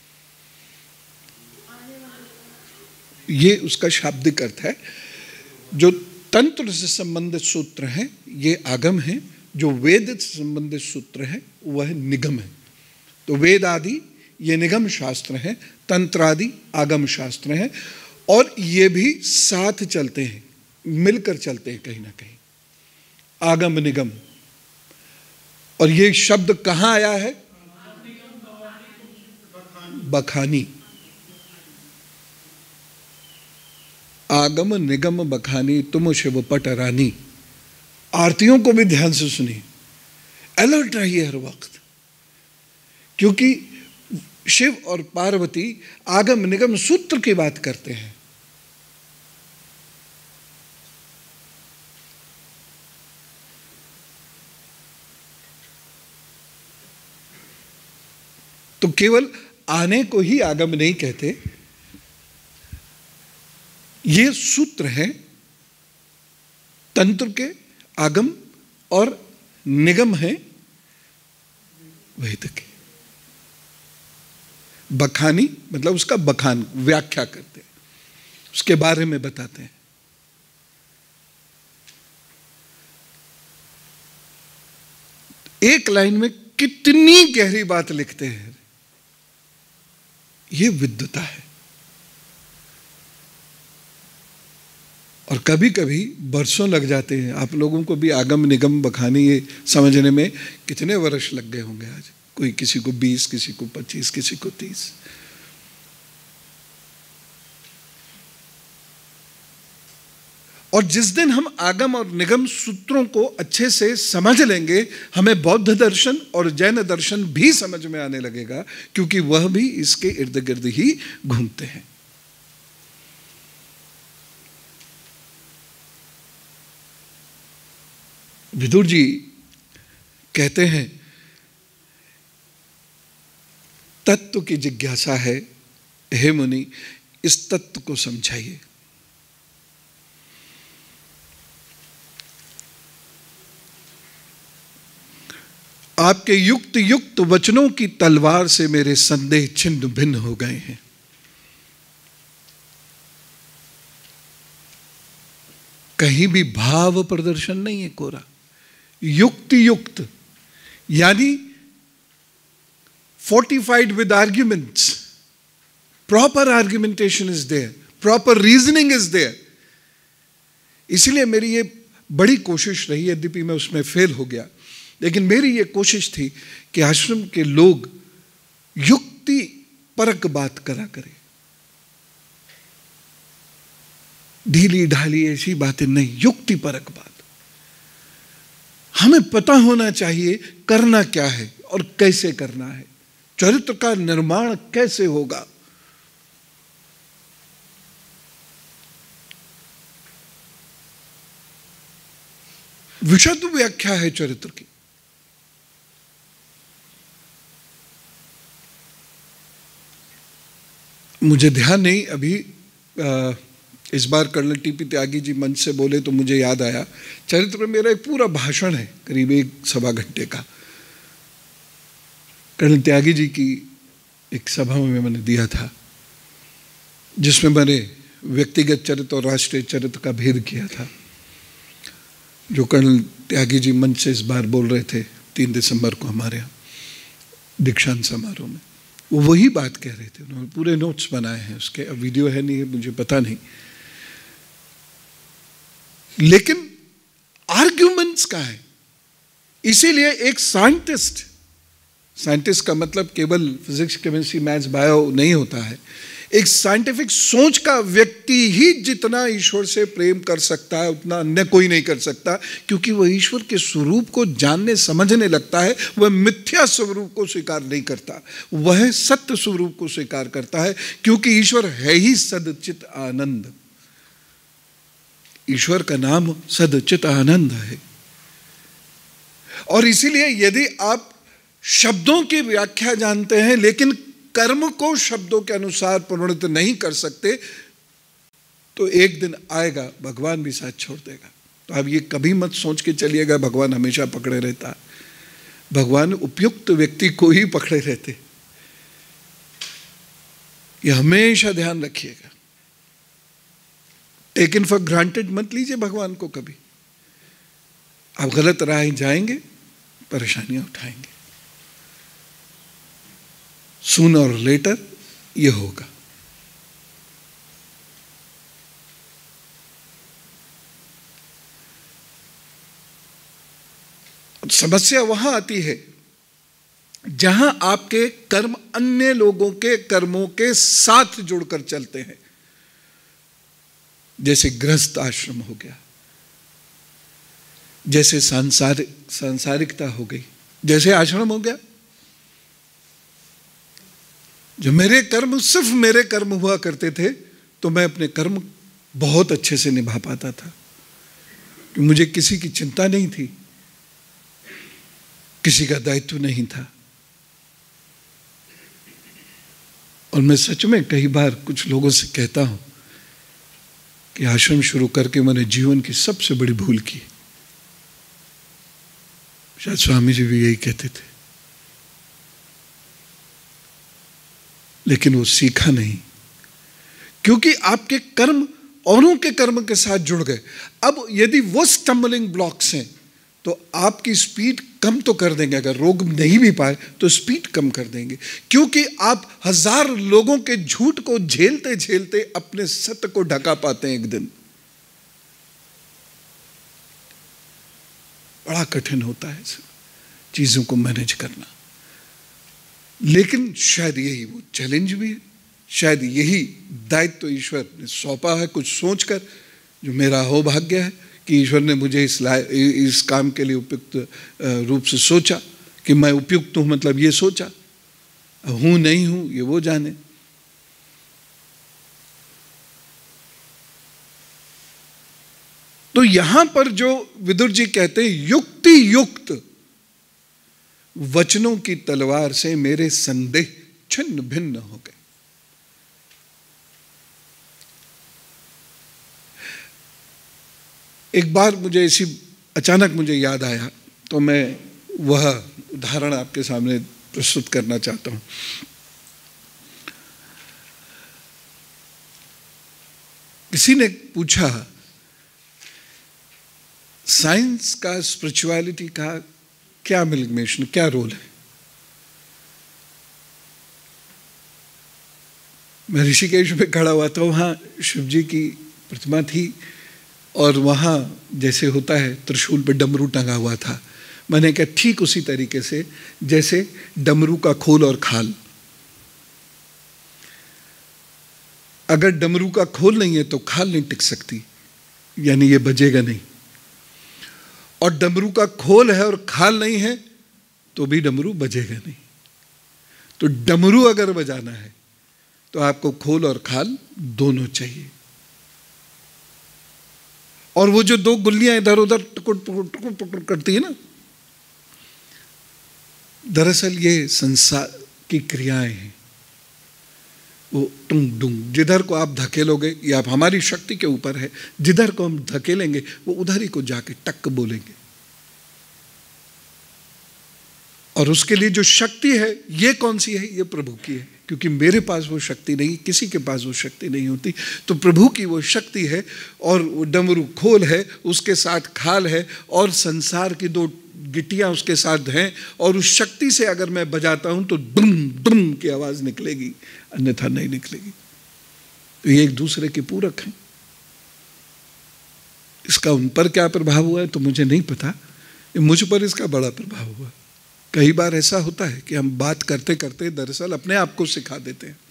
ये उसका शाब्दिक अर्थ है। जो तंत्र से संबंधित सूत्र हैं ये आगम हैं, जो वेद से संबंधित सूत्र है वह निगम है। तो वेद आदि ये निगम शास्त्र हैं, तंत्र आदि आगम शास्त्र हैं, और ये भी साथ चलते हैं, मिलकर चलते हैं कहीं ना कहीं, आगम निगम। और ये शब्द कहां आया है? बखानी। आगम निगम बखानी तुम शिव पट रानी। आरतियों को भी ध्यान से सुनिए, अलर्ट रहिए हर वक्त, क्योंकि शिव और पार्वती आगम निगम सूत्र की बात करते हैं। तो केवल आने को ही आगम नहीं कहते, ये सूत्र है तंत्र के, आगम और निगम है वेद के। बखानी मतलब उसका बखान, व्याख्या करते हैं, उसके बारे में बताते हैं। एक लाइन में कितनी गहरी बात लिखते हैं, ये विद्वता है। और कभी कभी बरसों लग जाते हैं। आप लोगों को भी आगम निगम बखानी ये समझने में कितने वर्ष लग गए होंगे आज? कोई किसी को बीस, किसी को पच्चीस, किसी को तीस। और जिस दिन हम आगम और निगम सूत्रों को अच्छे से समझ लेंगे, हमें बौद्ध दर्शन और जैन दर्शन भी समझ में आने लगेगा, क्योंकि वह भी इसके इर्द गिर्द ही घूमते हैं। विदुर जी कहते हैं तत्व की जिज्ञासा है। हे मुनि, इस तत्व को समझाइए। आपके युक्त युक्त वचनों की तलवार से मेरे संदेह छिन्न भिन्न हो गए हैं। कहीं भी भाव प्रदर्शन नहीं है कोरा। युक्ति युक्त यानी fortified with arguments, proper argumentation is there, proper reasoning is there। इसलिए मेरी ये बड़ी कोशिश रही, यद्यपि मैं उसमें फेल हो गया, लेकिन मेरी ये कोशिश थी कि आश्रम के लोग युक्ति परक बात करा करें, ढीली ढाली ऐसी बातें नहीं, युक्ति परक बात। हमें पता होना चाहिए करना क्या है और कैसे करना है, चरित्र का निर्माण कैसे होगा। विशद व्याख्या है चरित्र की। मुझे ध्यान नहीं अभी, आ, इस बार कर्नल टीपी त्यागी जी मंच से बोले तो मुझे याद आया, चरित्र में मेरा एक पूरा भाषण है करीब एक सवा घंटे का, कर्नल त्यागी जी की एक सभा में मैंने दिया था, जिसमें मैंने व्यक्तिगत चरित्र और राष्ट्रीय चरित्र का भेद किया था। जो कर्नल त्यागी जी मंच से इस बार बोल रहे थे तीन दिसंबर को हमारे यहाँ दीक्षांत समारोह में, वो वही बात कह रहे थे। उन्होंने पूरे नोट्स बनाए हैं उसके, अब वीडियो है नहीं है मुझे पता नहीं, लेकिन आर्ग्यूमेंट्स का है। इसीलिए एक साइंटिस्ट, साइंटिस्ट का मतलब केवल फिजिक्स केमिस्ट्री मैथ्स बायो नहीं होता है, एक साइंटिफिक सोच का व्यक्ति ही जितना ईश्वर से प्रेम कर सकता है उतना अन्य कोई नहीं कर सकता, क्योंकि वह ईश्वर के स्वरूप को जानने समझने लगता है। वह मिथ्या स्वरूप को स्वीकार नहीं करता, वह सत्य स्वरूप को स्वीकार करता है, क्योंकि ईश्वर है ही सदचित आनंद। ईश्वर का नाम सदचित आनंद है। और इसीलिए यदि आप शब्दों की व्याख्या जानते हैं लेकिन कर्म को शब्दों के अनुसार परिणत नहीं कर सकते, तो एक दिन आएगा भगवान भी साथ छोड़ देगा। तो आप ये कभी मत सोच के चलिएगा भगवान हमेशा पकड़े रहता है। भगवान उपयुक्त व्यक्ति को ही पकड़े रहते, ये हमेशा ध्यान रखिएगा। टेकन फॉर ग्रांटेड मत लीजिए भगवान को कभी। आप गलत राह जाएंगे, परेशानियां उठाएंगे, सूनर और लेटर ये होगा। समस्या वहां आती है जहां आपके कर्म अन्य लोगों के कर्मों के साथ जुड़कर चलते हैं। जैसे गृहस्थ आश्रम हो गया, जैसे सांसारिक सांसारिकता हो गई, जैसे आश्रम हो गया। जो मेरे कर्म सिर्फ मेरे कर्म हुआ करते थे तो मैं अपने कर्म बहुत अच्छे से निभा पाता था, कि मुझे किसी की चिंता नहीं थी, किसी का दायित्व नहीं था। और मैं सच में कई बार कुछ लोगों से कहता हूं कि आश्रम शुरू करके मैंने जीवन की सबसे बड़ी भूल की। शायद स्वामी जी भी यही कहते थे, लेकिन वो सीखा नहीं, क्योंकि आपके कर्म औरों के कर्म के साथ जुड़ गए। अब यदि वो स्टम्बलिंग ब्लॉक्स हैं तो आपकी स्पीड कम तो कर देंगे, अगर रोक नहीं भी पाए तो स्पीड कम कर देंगे, क्योंकि आप हजार लोगों के झूठ को झेलते झेलते अपने सत्य को ढका पाते हैं। एक दिन बड़ा कठिन होता है चीजों को मैनेज करना, लेकिन शायद यही वो चैलेंज भी है, शायद यही दायित्व ईश्वर ने सौंपा है कुछ सोचकर, जो मेरा सौभाग्य है कि ईश्वर ने मुझे इस इस काम के लिए उपयुक्त रूप से सोचा, कि मैं उपयुक्त हूं मतलब ये सोचा, हूं नहीं हूं ये वो जाने। तो यहां पर जो विदुर जी कहते हैं, युक्ति युक्त वचनों की तलवार से मेरे संदेह छिन्न भिन्न हो गए। एक बार मुझे इसी अचानक मुझे याद आया तो मैं वह उदाहरण आपके सामने प्रस्तुत करना चाहता हूं। किसी ने पूछा साइंस का स्पिरिचुअलिटी का क्या अमेलगमेशन, क्या रोल है? मैं ऋषिकेश में खड़ा हुआ था, वहां शिव जी की प्रतिमा थी और वहां जैसे होता है त्रिशूल पे डमरू टंगा हुआ था। मैंने कहा ठीक उसी तरीके से जैसे डमरू का खोल और खाल। अगर डमरू का खोल नहीं है तो खाल नहीं टिक सकती, यानी ये बजेगा नहीं। और डमरू का खोल है और खाल नहीं है तो भी डमरू बजेगा नहीं। तो डमरू अगर बजाना है तो आपको खोल और खाल दोनों चाहिए। और वो जो दो गुल्लियां इधर उधर टुकुर टुकुर टुकुर टुकुर करती है ना, दरअसल ये संसार की क्रियाएं हैं। वो टुंग डुंग, जिधर को आप धकेलोगे, या आप हमारी शक्ति के ऊपर है, जिधर को हम धकेलेंगे वो उधर ही को जाके टक बोलेंगे। और उसके लिए जो शक्ति है ये कौन सी है? ये प्रभु की है, क्योंकि मेरे पास वो शक्ति नहीं, किसी के पास वो शक्ति नहीं होती। तो प्रभु की वो शक्ति है और वो डमरू खोल है, उसके साथ खाल है और संसार की दो गिट्टियां उसके साथ हैं। और उस शक्ति से अगर मैं बजाता हूं तो दुम दुम की आवाज निकलेगी, अन्यथा नहीं निकलेगी। तो ये एक दूसरे के पूरक हैं। इसका उन पर क्या प्रभाव हुआ है तो मुझे नहीं पता, मुझ पर इसका बड़ा प्रभाव हुआ। कई बार ऐसा होता है कि हम बात करते करते दरअसल अपने आप को सिखा देते हैं।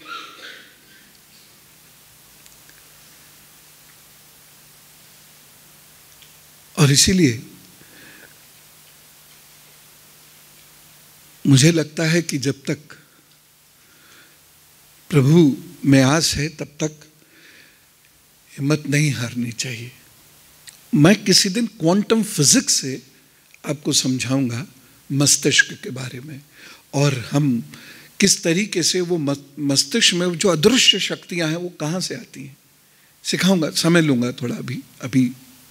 और इसीलिए मुझे लगता है कि जब तक प्रभु में आस है तब तक हिम्मत नहीं हारनी चाहिए। मैं किसी दिन क्वांटम फिजिक्स से आपको समझाऊंगा मस्तिष्क के बारे में, और हम किस तरीके से वो मस्तिष्क में जो अदृश्य शक्तियां हैं वो कहाँ से आती हैं, सिखाऊंगा। समय लूंगा थोड़ा, अभी अभी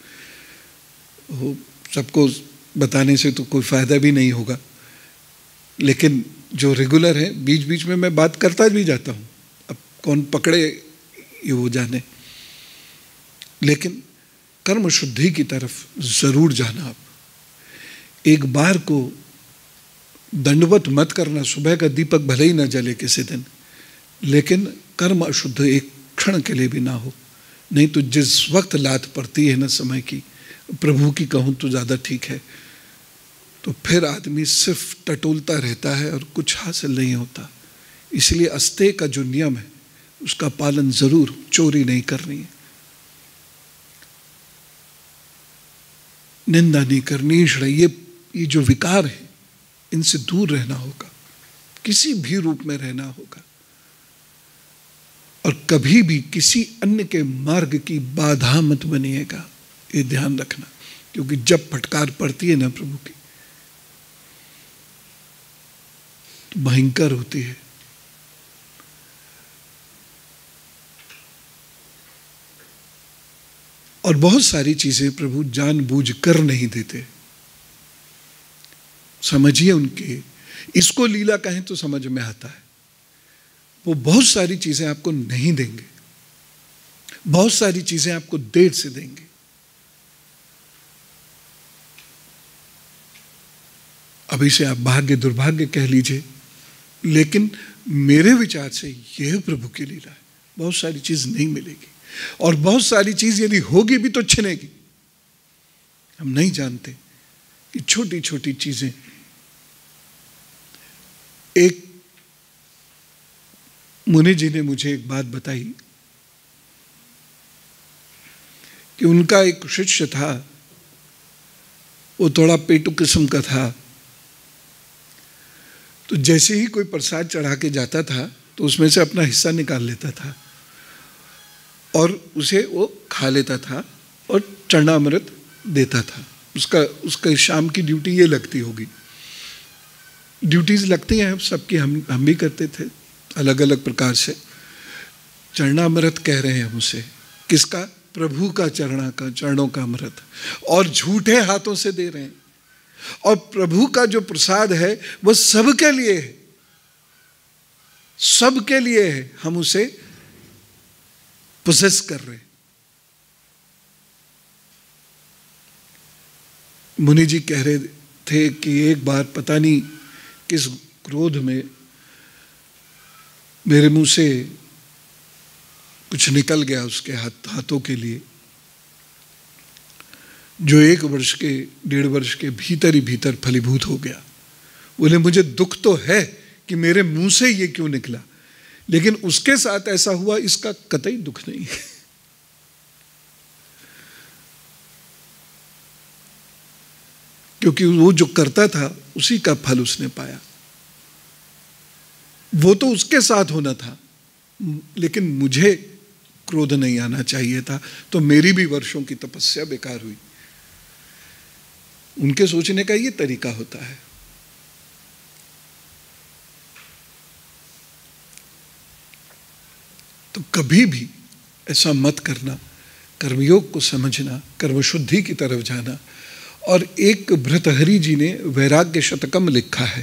वो सबको बताने से तो कोई फायदा भी नहीं होगा, लेकिन जो रेगुलर है बीच बीच में मैं बात करता भी जाता हूँ। अब कौन पकड़े ये वो जाने, लेकिन कर्म शुद्धि की तरफ जरूर जाना। आप एक बार को दंडवत मत करना, सुबह का दीपक भले ही ना जले किसी दिन, लेकिन कर्म अशुद्ध एक क्षण के लिए भी ना हो। नहीं तो जिस वक्त लात पड़ती है ना समय की, प्रभु की कहूँ तो ज़्यादा ठीक है, तो फिर आदमी सिर्फ टटोलता रहता है और कुछ हासिल नहीं होता। इसलिए अस्ते का जो नियम है उसका पालन जरूर, चोरी नहीं करनी है, निंदा नहीं करनी, ये ये जो विकार है इनसे दूर रहना होगा, किसी भी रूप में रहना होगा। और कभी भी किसी अन्य के मार्ग की बाधा मत बनिएगा, ये ध्यान रखना। क्योंकि जब फटकार पड़ती है ना प्रभु की तो भयंकर होती है। और बहुत सारी चीजें प्रभु जानबूझ कर नहीं देते, समझिए उनके, इसको लीला कहें तो समझ में आता है। वो बहुत सारी चीजें आपको नहीं देंगे, बहुत सारी चीजें आपको देर से देंगे। अभी से आप भाग्य दुर्भाग्य कह लीजिए, लेकिन मेरे विचार से यह प्रभु की लीला है। बहुत सारी चीज नहीं मिलेगी, और बहुत सारी चीज यदि होगी भी तो छिनेगी। हम नहीं जानते कि छोटी छोटी चीजें। एक मुनि जी ने मुझे एक बात बताई कि उनका एक शिष्य था, वो थोड़ा पेटू किस्म का था। तो जैसे ही कोई प्रसाद चढ़ा के जाता था तो उसमें से अपना हिस्सा निकाल लेता था और उसे वो खा लेता था और चरणामृत देता था। उसका उसका शाम की ड्यूटी ये लगती होगी। ड्यूटीज लगती हैं सबकी, हम हम भी करते थे। अलग अलग प्रकार से। चरणामृत कह रहे हैं हम उसे, किसका? प्रभु का चरणा का, चरणों का अमृत, और झूठे हाथों से दे रहे हैं। और प्रभु का जो प्रसाद है वो सबके लिए है, सबके लिए है, हम उसे पोसेस कर रहे हैं। मुनि जी कह रहे थे कि एक बार पता नहीं किस क्रोध में मेरे मुंह से कुछ निकल गया उसके हाथ हाथों के लिए, जो एक वर्ष के डेढ़ वर्ष के भीतर ही भीतर फलीभूत हो गया। बोले मुझे दुख तो है कि मेरे मुंह से ये क्यों निकला, लेकिन उसके साथ ऐसा हुआ इसका कतई दुख नहीं है। क्योंकि वो जो करता था उसी का फल उसने पाया। वो तो उसके साथ होना था, लेकिन मुझे क्रोध नहीं आना चाहिए था, तो मेरी भी वर्षों की तपस्या बेकार हुई। उनके सोचने का ये तरीका होता है। तो कभी भी ऐसा मत करना, कर्मयोग को समझना, कर्म शुद्धि की तरफ जाना। और एक भर्तृहरि जी ने वैराग्य शतकम लिखा है,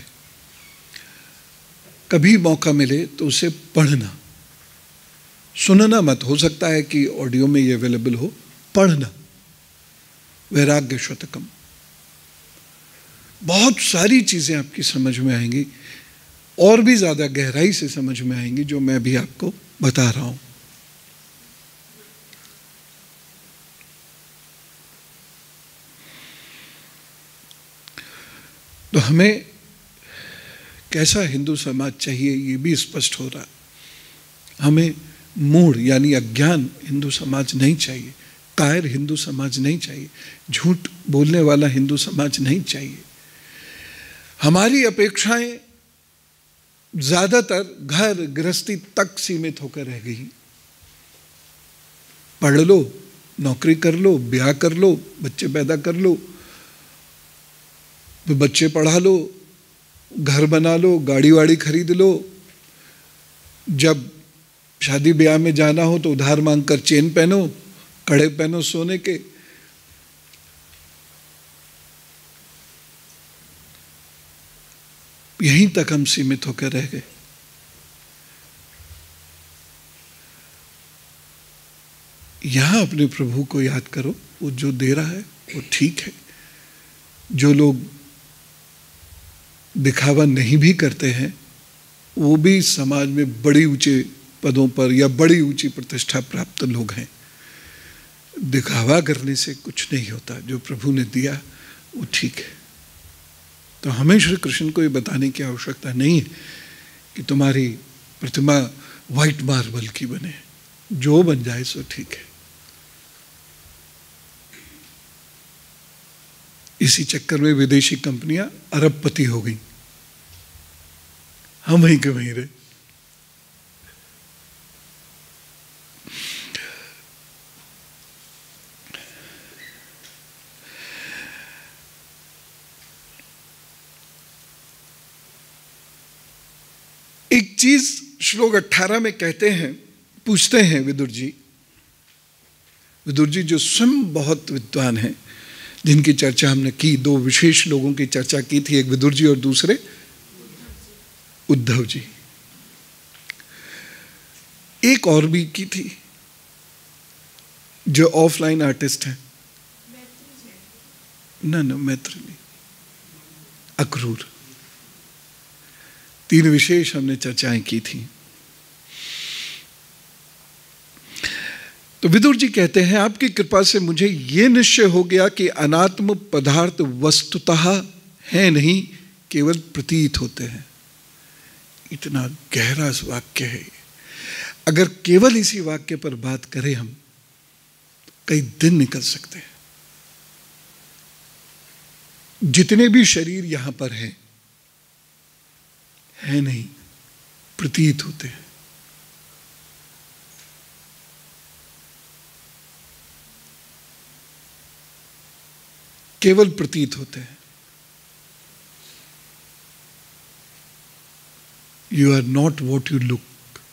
कभी मौका मिले तो उसे पढ़ना, सुनना मत, हो सकता है कि ऑडियो में ये अवेलेबल हो, पढ़ना वैराग्य शतकम। बहुत सारी चीजें आपकी समझ में आएंगी, और भी ज्यादा गहराई से समझ में आएंगी, जो मैं भी आपको बता रहा हूं। तो हमें कैसा हिंदू समाज चाहिए ये भी स्पष्ट हो रहा। हमें मूढ़ यानी अज्ञान हिंदू समाज नहीं चाहिए, कायर हिंदू समाज नहीं चाहिए, झूठ बोलने वाला हिंदू समाज नहीं चाहिए। हमारी अपेक्षाएं ज्यादातर घर गृहस्थी तक सीमित होकर रह गई। पढ़ लो, नौकरी कर लो, ब्याह कर लो, बच्चे पैदा कर लो, बच्चे पढ़ा लो, घर बना लो, गाड़ी वाड़ी खरीद लो, जब शादी ब्याह में जाना हो तो उधार मांगकर चेन पहनो, कड़े पहनो सोने के। यहीं तक हम सीमित होकर रह गए। यहां अपने प्रभु को याद करो, वो जो दे रहा है वो ठीक है। जो लोग दिखावा नहीं भी करते हैं वो भी समाज में बड़ी ऊंचे पदों पर या बड़ी ऊंची प्रतिष्ठा प्राप्त लोग हैं। दिखावा करने से कुछ नहीं होता, जो प्रभु ने दिया वो ठीक है। तो हमें श्री कृष्ण को ये बताने की आवश्यकता नहीं है कि तुम्हारी प्रतिमा व्हाइट मार्बल की बने, जो बन जाए सो ठीक है। इसी चक्कर में विदेशी कंपनियां अरबपति हो गई, हम वहीं के वहीं रहे। एक चीज श्लोक अठारह में कहते हैं, पूछते हैं विदुर जी, विदुर जी जो स्वयं बहुत विद्वान हैं, जिनकी चर्चा हमने की, दो विशेष लोगों की चर्चा की थी, एक विदुर जी और दूसरे उद्धव जी। एक और भी की थी जो ऑफलाइन आर्टिस्ट है, ना ना मैत्रेयी, अक्रूर। तीन विशेष हमने चर्चाएं की थी। तो विदुर जी कहते हैं, आपकी कृपा से मुझे यह निश्चय हो गया कि अनात्म पदार्थ वस्तुतः है नहीं, केवल प्रतीत होते हैं। इतना गहरा वाक्य है। अगर केवल इसी वाक्य पर बात करें हम, तो कई दिन निकल सकते हैं। जितने भी शरीर यहां पर हैं, है नहीं, प्रतीत होते हैं। केवल प्रतीत होते हैं। You are not what you look.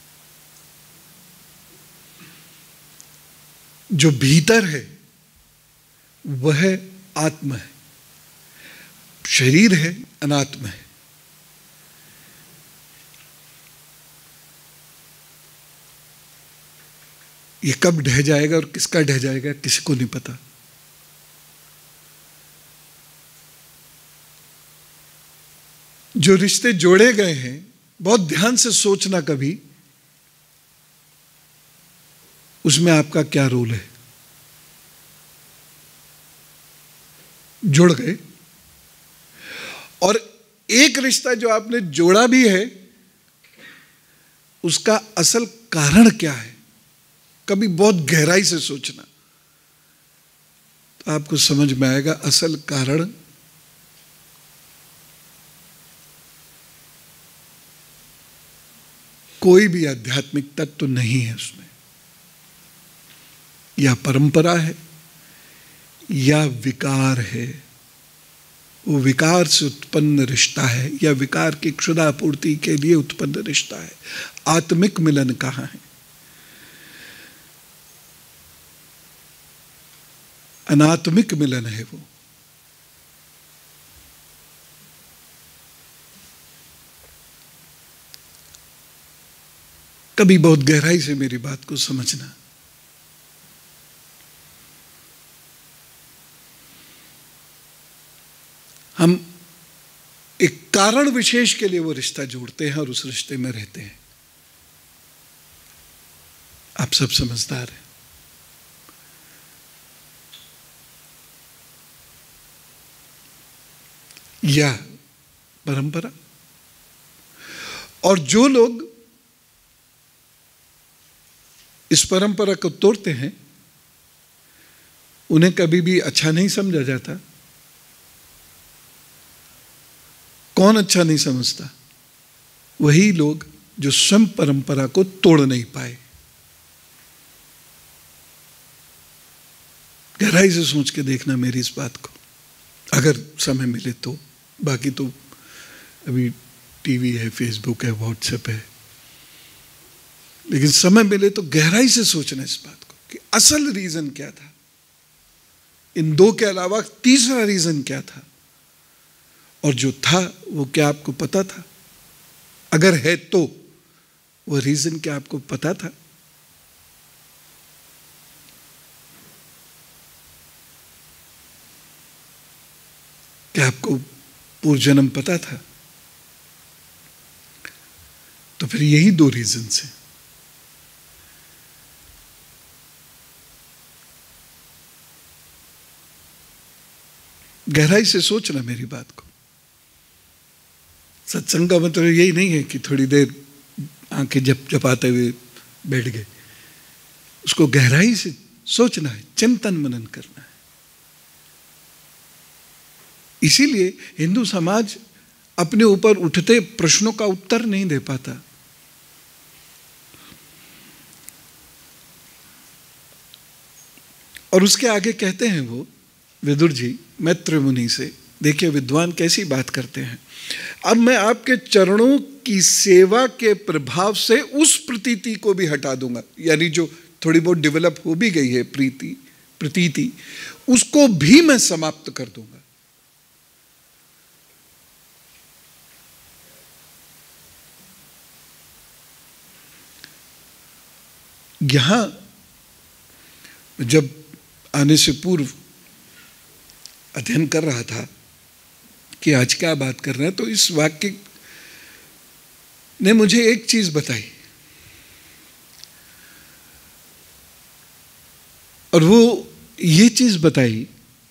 जो भीतर है वह आत्मा है, शरीर है अनात्मा है। ये कब ढह जाएगा और किसका ढह जाएगा किसी को नहीं पता। जो रिश्ते जोड़े गए हैं, बहुत ध्यान से सोचना कभी, उसमें आपका क्या रोल है। जुड़ गए, और एक रिश्ता जो आपने जोड़ा भी है, उसका असल कारण क्या है, कभी बहुत गहराई से सोचना, तो आपको समझ में आएगा असल कारण कोई भी आध्यात्मिक तत्व तो नहीं है उसमें। या परंपरा है या विकार है। वो विकार से उत्पन्न रिश्ता है या विकार की क्षुधापूर्ति के लिए उत्पन्न रिश्ता है। आत्मिक मिलन कहाँ है? अनात्मिक मिलन है वो। कभी बहुत गहराई से मेरी बात को समझना। हम एक कारण विशेष के लिए वो रिश्ता जोड़ते हैं और उस रिश्ते में रहते हैं। आप सब समझदार हैं। या परंपरा। और जो लोग इस परंपरा को तोड़ते हैं, उन्हें कभी भी अच्छा नहीं समझा जाता। कौन अच्छा नहीं समझता? वही लोग जो स्वयं परंपरा को तोड़ नहीं पाए। गहराई से सोच के देखना मेरी इस बात को, अगर समय मिले तो। बाकी तो अभी टीवी है, फेसबुक है, व्हाट्सएप है, लेकिन समय मिले तो गहराई से सोचना इस बात को कि असल रीजन क्या था। इन दो के अलावा तीसरा रीजन क्या था, और जो था वो क्या आपको पता था? अगर है तो वो रीजन क्या आपको पता था? क्या आपको पूर्व जन्म पता था? तो फिर यही दो रीजन हैं। गहराई से सोचना मेरी बात को। सत्संग का मतलब यही नहीं है कि थोड़ी देर आंखें जप जपाते हुए बैठ गए। उसको गहराई से सोचना है, चिंतन मनन करना है। इसीलिए हिंदू समाज अपने ऊपर उठते प्रश्नों का उत्तर नहीं दे पाता। और उसके आगे कहते हैं वो विदुर जी मैत्र मुनि से, देखिए विद्वान कैसी बात करते हैं। अब मैं आपके चरणों की सेवा के प्रभाव से उस प्रतीति को भी हटा दूंगा, यानी जो थोड़ी बहुत डेवलप हो भी गई है प्रीति प्रतीति, उसको भी मैं समाप्त कर दूंगा। यहां जब आने से पूर्व अध्ययन कर रहा था कि आज क्या बात कर रहे हैं, तो इस वाक्य ने मुझे एक चीज बताई, और वो ये चीज बताई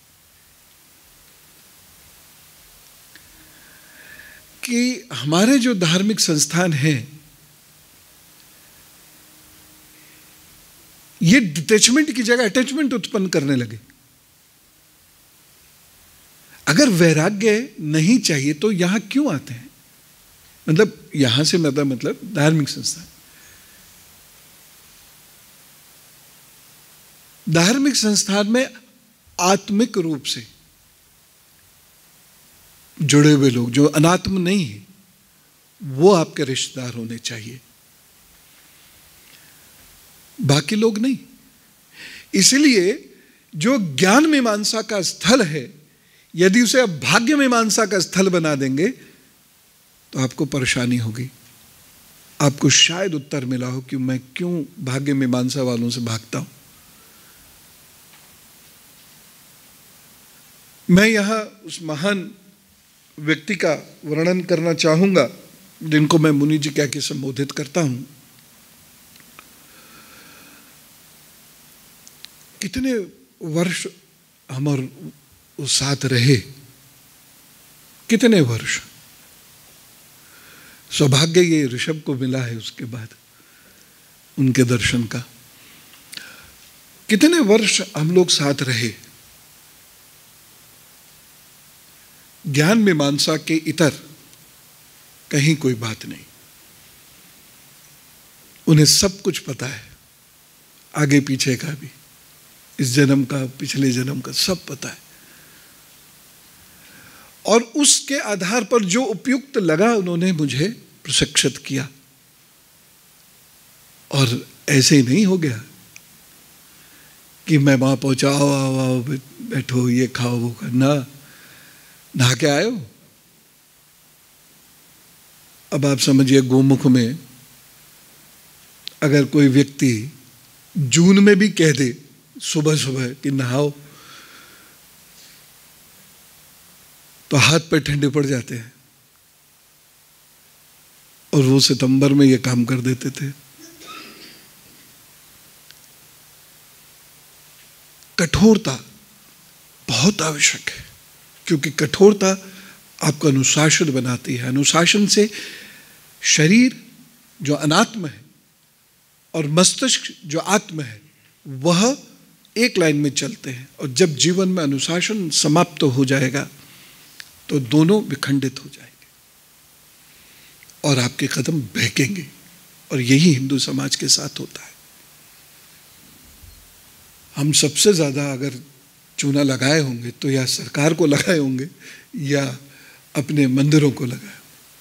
कि हमारे जो धार्मिक संस्थान हैं, ये डिटैचमेंट की जगह अटैचमेंट उत्पन्न करने लगे। अगर वैराग्य नहीं चाहिए तो यहां क्यों आते हैं? मतलब यहां से मतलब मतलब धार्मिक संस्थान। धार्मिक संस्थान में आत्मिक रूप से जुड़े हुए लोग जो अनात्म नहीं है, वो आपके रिश्तेदार होने चाहिए, बाकी लोग नहीं। इसलिए जो ज्ञान मीमांसा का स्थल है, यदि उसे आप भाग्य मीमांसा का स्थल बना देंगे तो आपको परेशानी होगी। आपको शायद उत्तर मिला हो कि मैं क्यों भाग्य मीमांसा वालों से भागता हूं। मैं यहां उस महान व्यक्ति का वर्णन करना चाहूंगा जिनको मैं मुनि जी कह के संबोधित करता हूं। कितने वर्ष हम और वो साथ रहे, कितने वर्ष। सौभाग्य ये ऋषभ को मिला है उसके बाद उनके दर्शन का। कितने वर्ष हम लोग साथ रहे। ज्ञान मीमांसा के इतर कहीं कोई बात नहीं। उन्हें सब कुछ पता है, आगे पीछे का भी, इस जन्म का, पिछले जन्म का, सब पता है। और उसके आधार पर जो उपयुक्त लगा उन्होंने मुझे प्रशिक्षित किया। और ऐसे ही नहीं हो गया कि मैं वहां पहुंचा, आओ आओ आओ बैठो, ये खाओ वो करना, नहा के आए हो। अब आप समझिए, गोमुख में अगर कोई व्यक्ति जून में भी कह दे सुबह सुबह कि नहाओ, तो हाथ पैर ठंडे पड़ जाते हैं। और वो सितंबर में ये काम कर देते थे। कठोरता बहुत आवश्यक है, क्योंकि कठोरता आपको अनुशासित बनाती है। अनुशासन से शरीर जो अनात्म है और मस्तिष्क जो आत्म है वह एक लाइन में चलते हैं। और जब जीवन में अनुशासन समाप्त हो जाएगा तो दोनों विखंडित हो जाएंगे और आपके कदम बहकेंगे। और यही हिंदू समाज के साथ होता है। हम सबसे ज्यादा अगर चूना लगाए होंगे तो या सरकार को लगाए होंगे या अपने मंदिरों को लगाए।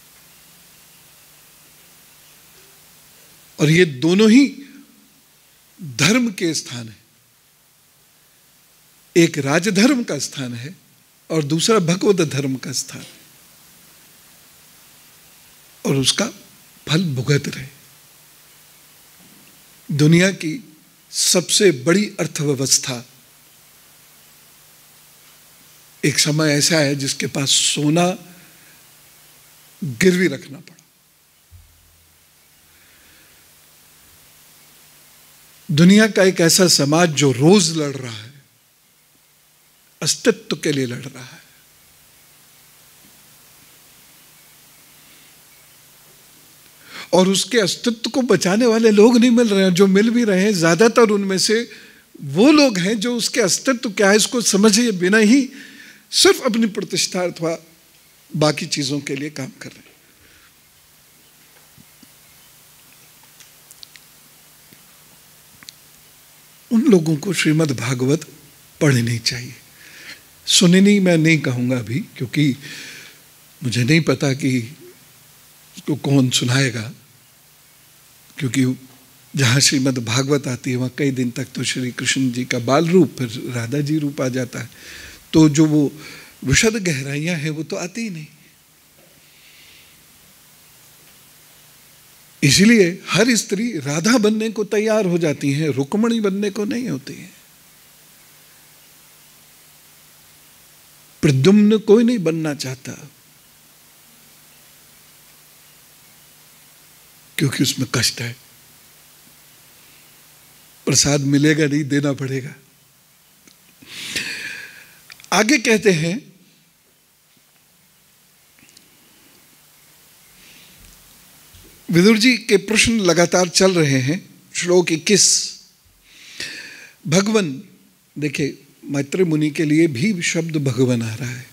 और ये दोनों ही धर्म के स्थान है। एक राजधर्म का स्थान है और दूसरा भगवत धर्म का स्थान, और उसका फल भुगत रहे। दुनिया की सबसे बड़ी अर्थव्यवस्था एक समय ऐसा है जिसके पास सोना गिरवी रखना पड़ा। दुनिया का एक ऐसा समाज जो रोज लड़ रहा है, अस्तित्व के लिए लड़ रहा है। और उसके अस्तित्व को बचाने वाले लोग नहीं मिल रहे हैं। जो मिल भी रहे हैं ज्यादातर उनमें से वो लोग हैं जो उसके अस्तित्व क्या है इसको समझे बिना ही सिर्फ अपनी प्रतिष्ठा अथवा बाकी चीजों के लिए काम कर रहे हैं। उन लोगों को श्रीमद् भागवत पढ़नी चाहिए। सुननी मैं नहीं कहूंगा अभी, क्योंकि मुझे नहीं पता कि उसको कौन सुनाएगा, क्योंकि जहाँ श्रीमद् भागवत आती है वहाँ कई दिन तक तो श्री कृष्ण जी का बाल रूप, फिर राधा जी रूप आ जाता है। तो जो वो विशद गहराइयाँ हैं वो तो आती ही नहीं। इसलिए हर स्त्री राधा बनने को तैयार हो जाती है, रुक्मणी बनने को नहीं होती है। प्रद्युम्न कोई नहीं बनना चाहता, क्योंकि उसमें कष्ट है। प्रसाद मिलेगा नहीं, देना पड़ेगा। आगे कहते हैं, विदुर जी के प्रश्न लगातार चल रहे हैं। श्लोक इक्कीस, भगवन, देखिए मैत्री मुनि के लिए भी शब्द भगवन आ रहा है।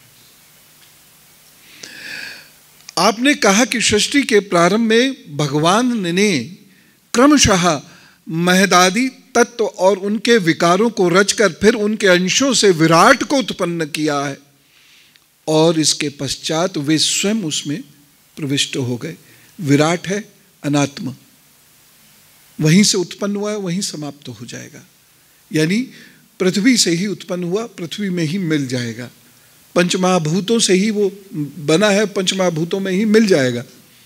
आपने कहा कि सृष्टि के प्रारंभ में भगवान ने क्रमशः महदादि तत्व और उनके विकारों को रचकर फिर उनके अंशों से विराट को उत्पन्न किया है और इसके पश्चात वे स्वयं उसमें प्रविष्ट हो गए। विराट है, अनात्मा, वहीं से उत्पन्न हुआ है, वहीं समाप्त हो जाएगा। यानी पृथ्वी से ही उत्पन्न हुआ, पृथ्वी में ही मिल जाएगा। पंचमहाभूतों से ही वो बना है, पंचमहाभूतों में ही मिल जाएगा।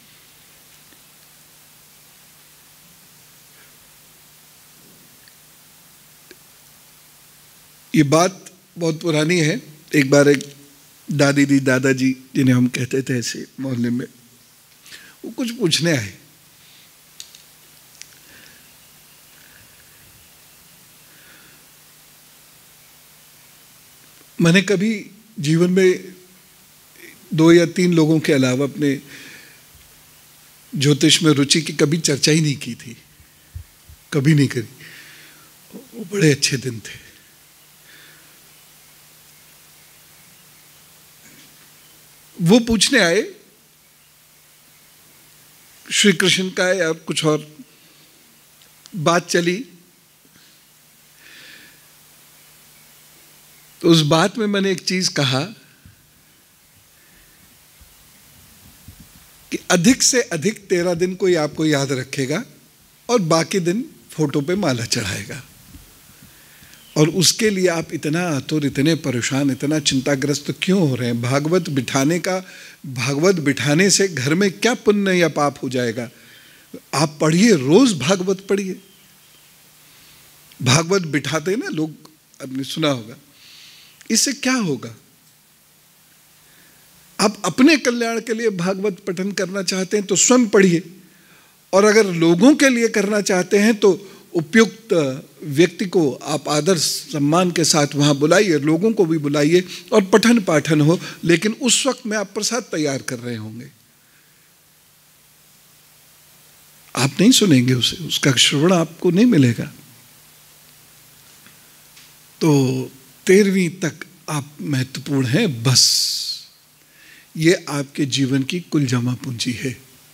ये बात बहुत पुरानी है। एक बार एक दादी दी दादाजी जिन्हें हम कहते थे ऐसे मोहल्ले में, वो कुछ पूछने आए। मैंने कभी जीवन में दो या तीन लोगों के अलावा अपने ज्योतिष में रुचि की कभी चर्चा ही नहीं की थी, कभी नहीं करी। वो बड़े अच्छे दिन थे। वो पूछने आए श्री कृष्ण का या कुछ और बात चली, तो उस बात में मैंने एक चीज कहा कि अधिक से अधिक तेरह दिन कोई आपको याद रखेगा और बाकी दिन फोटो पे माला चढ़ाएगा, और उसके लिए आप इतना आतुर, इतने परेशान, इतना चिंताग्रस्त क्यों हो रहे हैं? भागवत बिठाने का, भागवत बिठाने से घर में क्या पुण्य या पाप हो जाएगा? आप पढ़िए, रोज भागवत पढ़िए। भागवत बिठाते ना लोग, आपने सुना होगा। इससे क्या होगा? आप अपने कल्याण के लिए भागवत पठन करना चाहते हैं तो स्वयं पढ़िए, और अगर लोगों के लिए करना चाहते हैं तो उपयुक्त व्यक्ति को आप आदर सम्मान के साथ वहां बुलाइए, लोगों को भी बुलाइए और पठन पाठन हो। लेकिन उस वक्त में आप प्रसाद तैयार कर रहे होंगे, आप नहीं सुनेंगे उसे, उसका श्रवण आपको नहीं मिलेगा। तो तेरहवीं तक आप महत्वपूर्ण हैं, बस ये आपके जीवन की कुल जमा पूंजी है।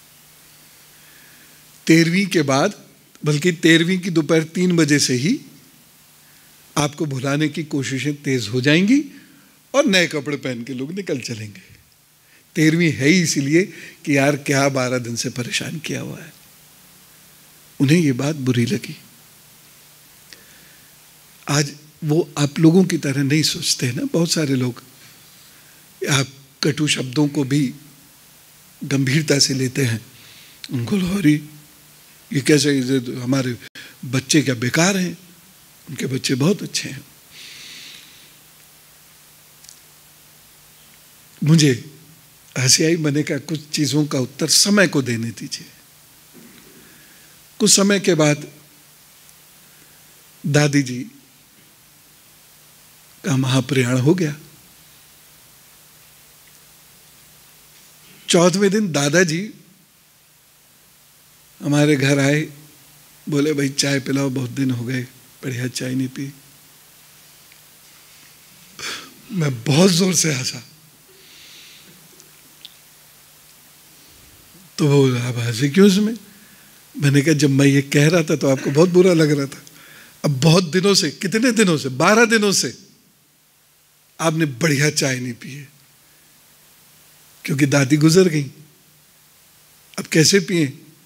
तेरहवीं के बाद, बल्कि तेरहवीं की दोपहर तीन बजे से ही आपको भुलाने की कोशिशें तेज हो जाएंगी और नए कपड़े पहन के लोग निकल चलेंगे। तेरहवीं है ही इसीलिए कि यार क्या बारह दिन से परेशान किया हुआ है। उन्हें ये बात बुरी लगी। आज वो आप लोगों की तरह नहीं सोचते हैं ना, बहुत सारे लोग आप कटु शब्दों को भी गंभीरता से लेते हैं। उनको लोहरी, ये कैसे, हमारे बच्चे क्या बेकार हैं? उनके बच्चे बहुत अच्छे हैं। मुझे हंसी आई, मैंने कहा कुछ चीजों का उत्तर समय को देने दीजिए। कुछ समय के बाद दादी जी का महाप्रयाण हो गया। चौदहवें दिन दादाजी हमारे घर आए, बोले भाई चाय पिलाओ, बहुत दिन हो गए बढ़िया चाय नहीं पी। मैं बहुत जोर से हंसा। तो वो आप हंसे क्यों इसमें? मैंने कहा जब मैं ये कह रहा था तो आपको बहुत बुरा लग रहा था। अब बहुत दिनों से, कितने दिनों से, बारह दिनों से आपने बढ़िया चाय नहीं पी है, क्योंकि दादी गुजर गई। अब कैसे पिए?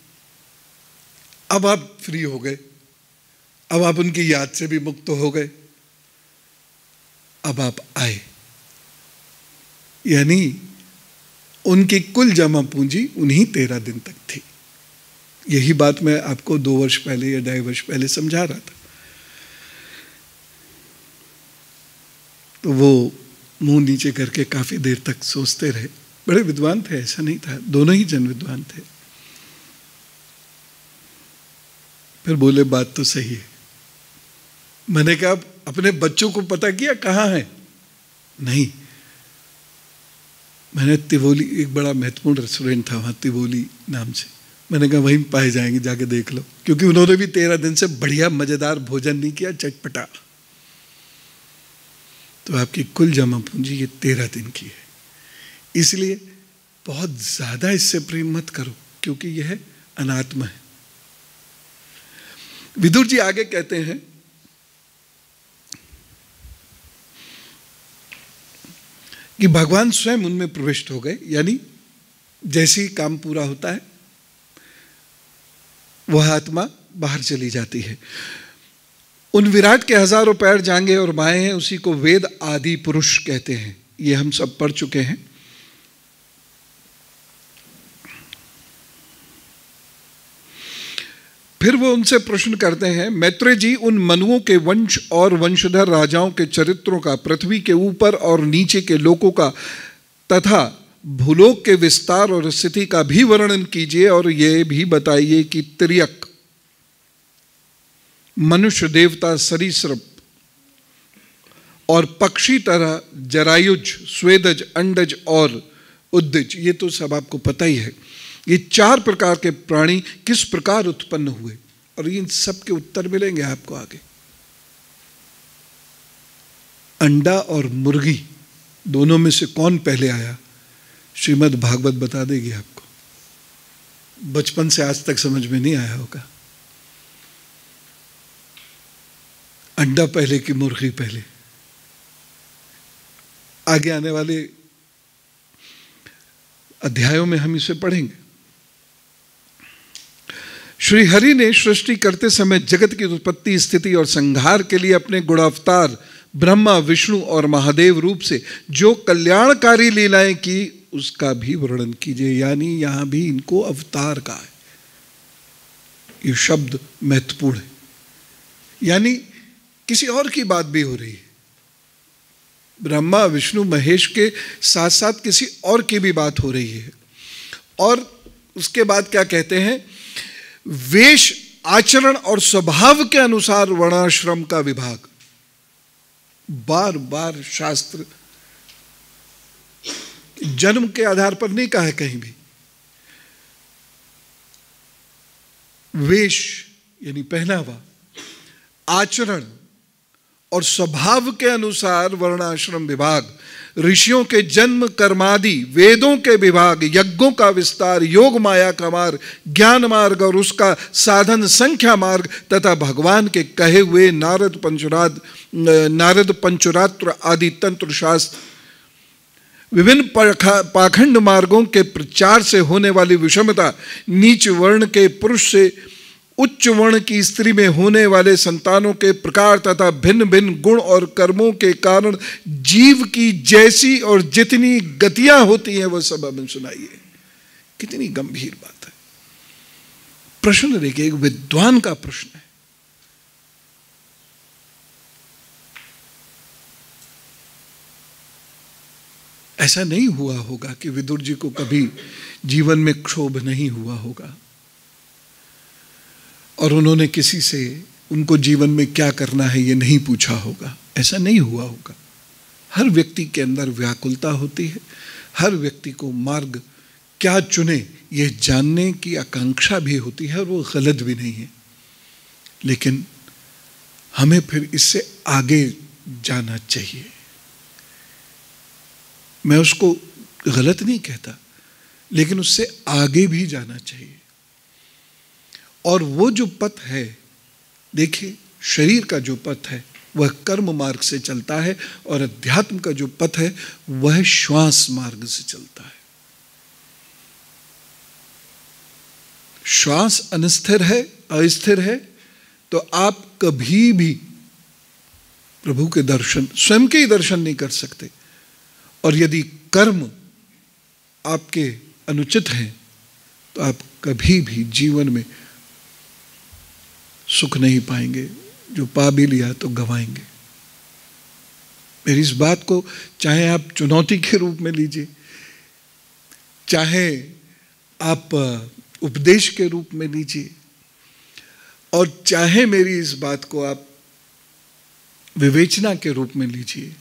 अब आप फ्री हो गए, अब आप उनकी याद से भी मुक्त हो गए, अब आप आए। यानी उनकी कुल जमा पूंजी उन्हीं तेरह दिन तक थी। यही बात मैं आपको दो वर्ष पहले या ढाई वर्ष पहले समझा रहा था। तो वो मुंह नीचे करके काफी देर तक सोचते रहे। बड़े विद्वान थे, ऐसा नहीं था, दोनों ही जन विद्वान थे। फिर बोले बात तो सही है। मैंने कहा अपने बच्चों को पता किया कहाँ है? नहीं। मैंने तिवोली, एक बड़ा महत्वपूर्ण रेस्टोरेंट था वहाँ तिवोली नाम से, मैंने कहा वहीं पाए जाएंगे, जाके देख लो। क्योंकि उन्होंने भी तेरह दिन से बढ़िया मजेदार भोजन नहीं किया, चटपटा। तो आपकी कुल जमा पूंजी ये तेरह दिन की है। इसलिए बहुत ज्यादा इससे प्रेम मत करो, क्योंकि यह अनात्मा है। विदुर जी आगे कहते हैं कि भगवान स्वयं उनमें प्रविष्ट हो गए। यानी जैसे ही काम पूरा होता है वह आत्मा बाहर चली जाती है। उन विराट के हजारों पैर, जांघें और बाहें हैं, उसी को वेद आदि पुरुष कहते हैं। ये हम सब पढ़ चुके हैं। फिर वो उनसे प्रश्न करते हैं, मैत्रेय जी, उन मनुओं के वंश और वंशधर राजाओं के चरित्रों का, पृथ्वी के ऊपर और नीचे के लोकों का तथा भूलोक के विस्तार और स्थिति का भी वर्णन कीजिए, और ये भी बताइए कि तिर्यक, मनुष्य, देवता, सरीसृप और पक्षी तरह जरायुज, स्वेदज, अंडज और उद्दज, ये तो सब आपको पता ही है, ये चार प्रकार के प्राणी किस प्रकार उत्पन्न हुए, और इन सब के उत्तर मिलेंगे आपको आगे। अंडा और मुर्गी दोनों में से कौन पहले आया, श्रीमद् भागवत बता देगी आपको। बचपन से आज तक समझ में नहीं आया होगा। अंडा पहले कि मुर्गी पहले? आगे आने वाले अध्यायों में हम इसे पढ़ेंगे। श्री हरि ने सृष्टि करते समय जगत की उत्पत्ति, स्थिति और संहार के लिए अपने गुणावतार ब्रह्मा, विष्णु और महादेव रूप से जो कल्याणकारी लीलाएं की, उसका भी वर्णन कीजिए। यानी यहां भी इनको अवतार का है, ये शब्द महत्वपूर्ण है। यानी किसी और की बात भी हो रही है। ब्रह्मा, विष्णु, महेश के साथ साथ किसी और की भी बात हो रही है। और उसके बाद क्या कहते हैं, वेश, आचरण और स्वभाव के अनुसार वर्णाश्रम का विभाग। बार बार शास्त्र जन्म के आधार पर नहीं कहा है कहीं भी। वेश यानी पहनावा, आचरण और स्वभाव के अनुसार वर्णाश्रम विभाग, ऋषियों के जन्म कर्मादि, वेदों के विभाग, यज्ञों का विस्तार, योग माया का मार्ग, ज्ञान मार्ग और उसका साधन संख्या मार्ग, तथा भगवान के कहे हुए नारद पंचराद नारद पंचरात्र आदि तंत्र शास्त्र, विभिन्न पाखंड मार्गों के प्रचार से होने वाली विषमता, नीच वर्ण के पुरुष से उच्च वर्ण की स्त्री में होने वाले संतानों के प्रकार, तथा भिन्न भिन्न गुण और कर्मों के कारण जीव की जैसी और जितनी गतियां होती हैं, वह सब हमें सुनाइए। कितनी गंभीर बात है। प्रश्न देखिए, एक विद्वान का प्रश्न है। ऐसा नहीं हुआ होगा कि विदुर जी को कभी जीवन में क्षोभ नहीं हुआ होगा, और उन्होंने किसी से उनको जीवन में क्या करना है ये नहीं पूछा होगा। ऐसा नहीं हुआ होगा। हर व्यक्ति के अंदर व्याकुलता होती है। हर व्यक्ति को मार्ग क्या चुने ये जानने की आकांक्षा भी होती है, और वो गलत भी नहीं है। लेकिन हमें फिर इससे आगे जाना चाहिए। मैं उसको गलत नहीं कहता, लेकिन उससे आगे भी जाना चाहिए। और वो जो पथ है, देखिए, शरीर का जो पथ है वह कर्म मार्ग से चलता है, और अध्यात्म का जो पथ है वह श्वास मार्ग से चलता है। श्वास अनस्थिर है, अस्थिर है, तो आप कभी भी प्रभु के दर्शन, स्वयं के ही दर्शन नहीं कर सकते। और यदि कर्म आपके अनुचित हैं, तो आप कभी भी जीवन में सुख नहीं पाएंगे। जो पा भी लिया तो गवाएंगे। मेरी इस बात को चाहे आप चुनौती के रूप में लीजिए, चाहे आप उपदेश के रूप में लीजिए, और चाहे मेरी इस बात को आप विवेचना के रूप में लीजिए,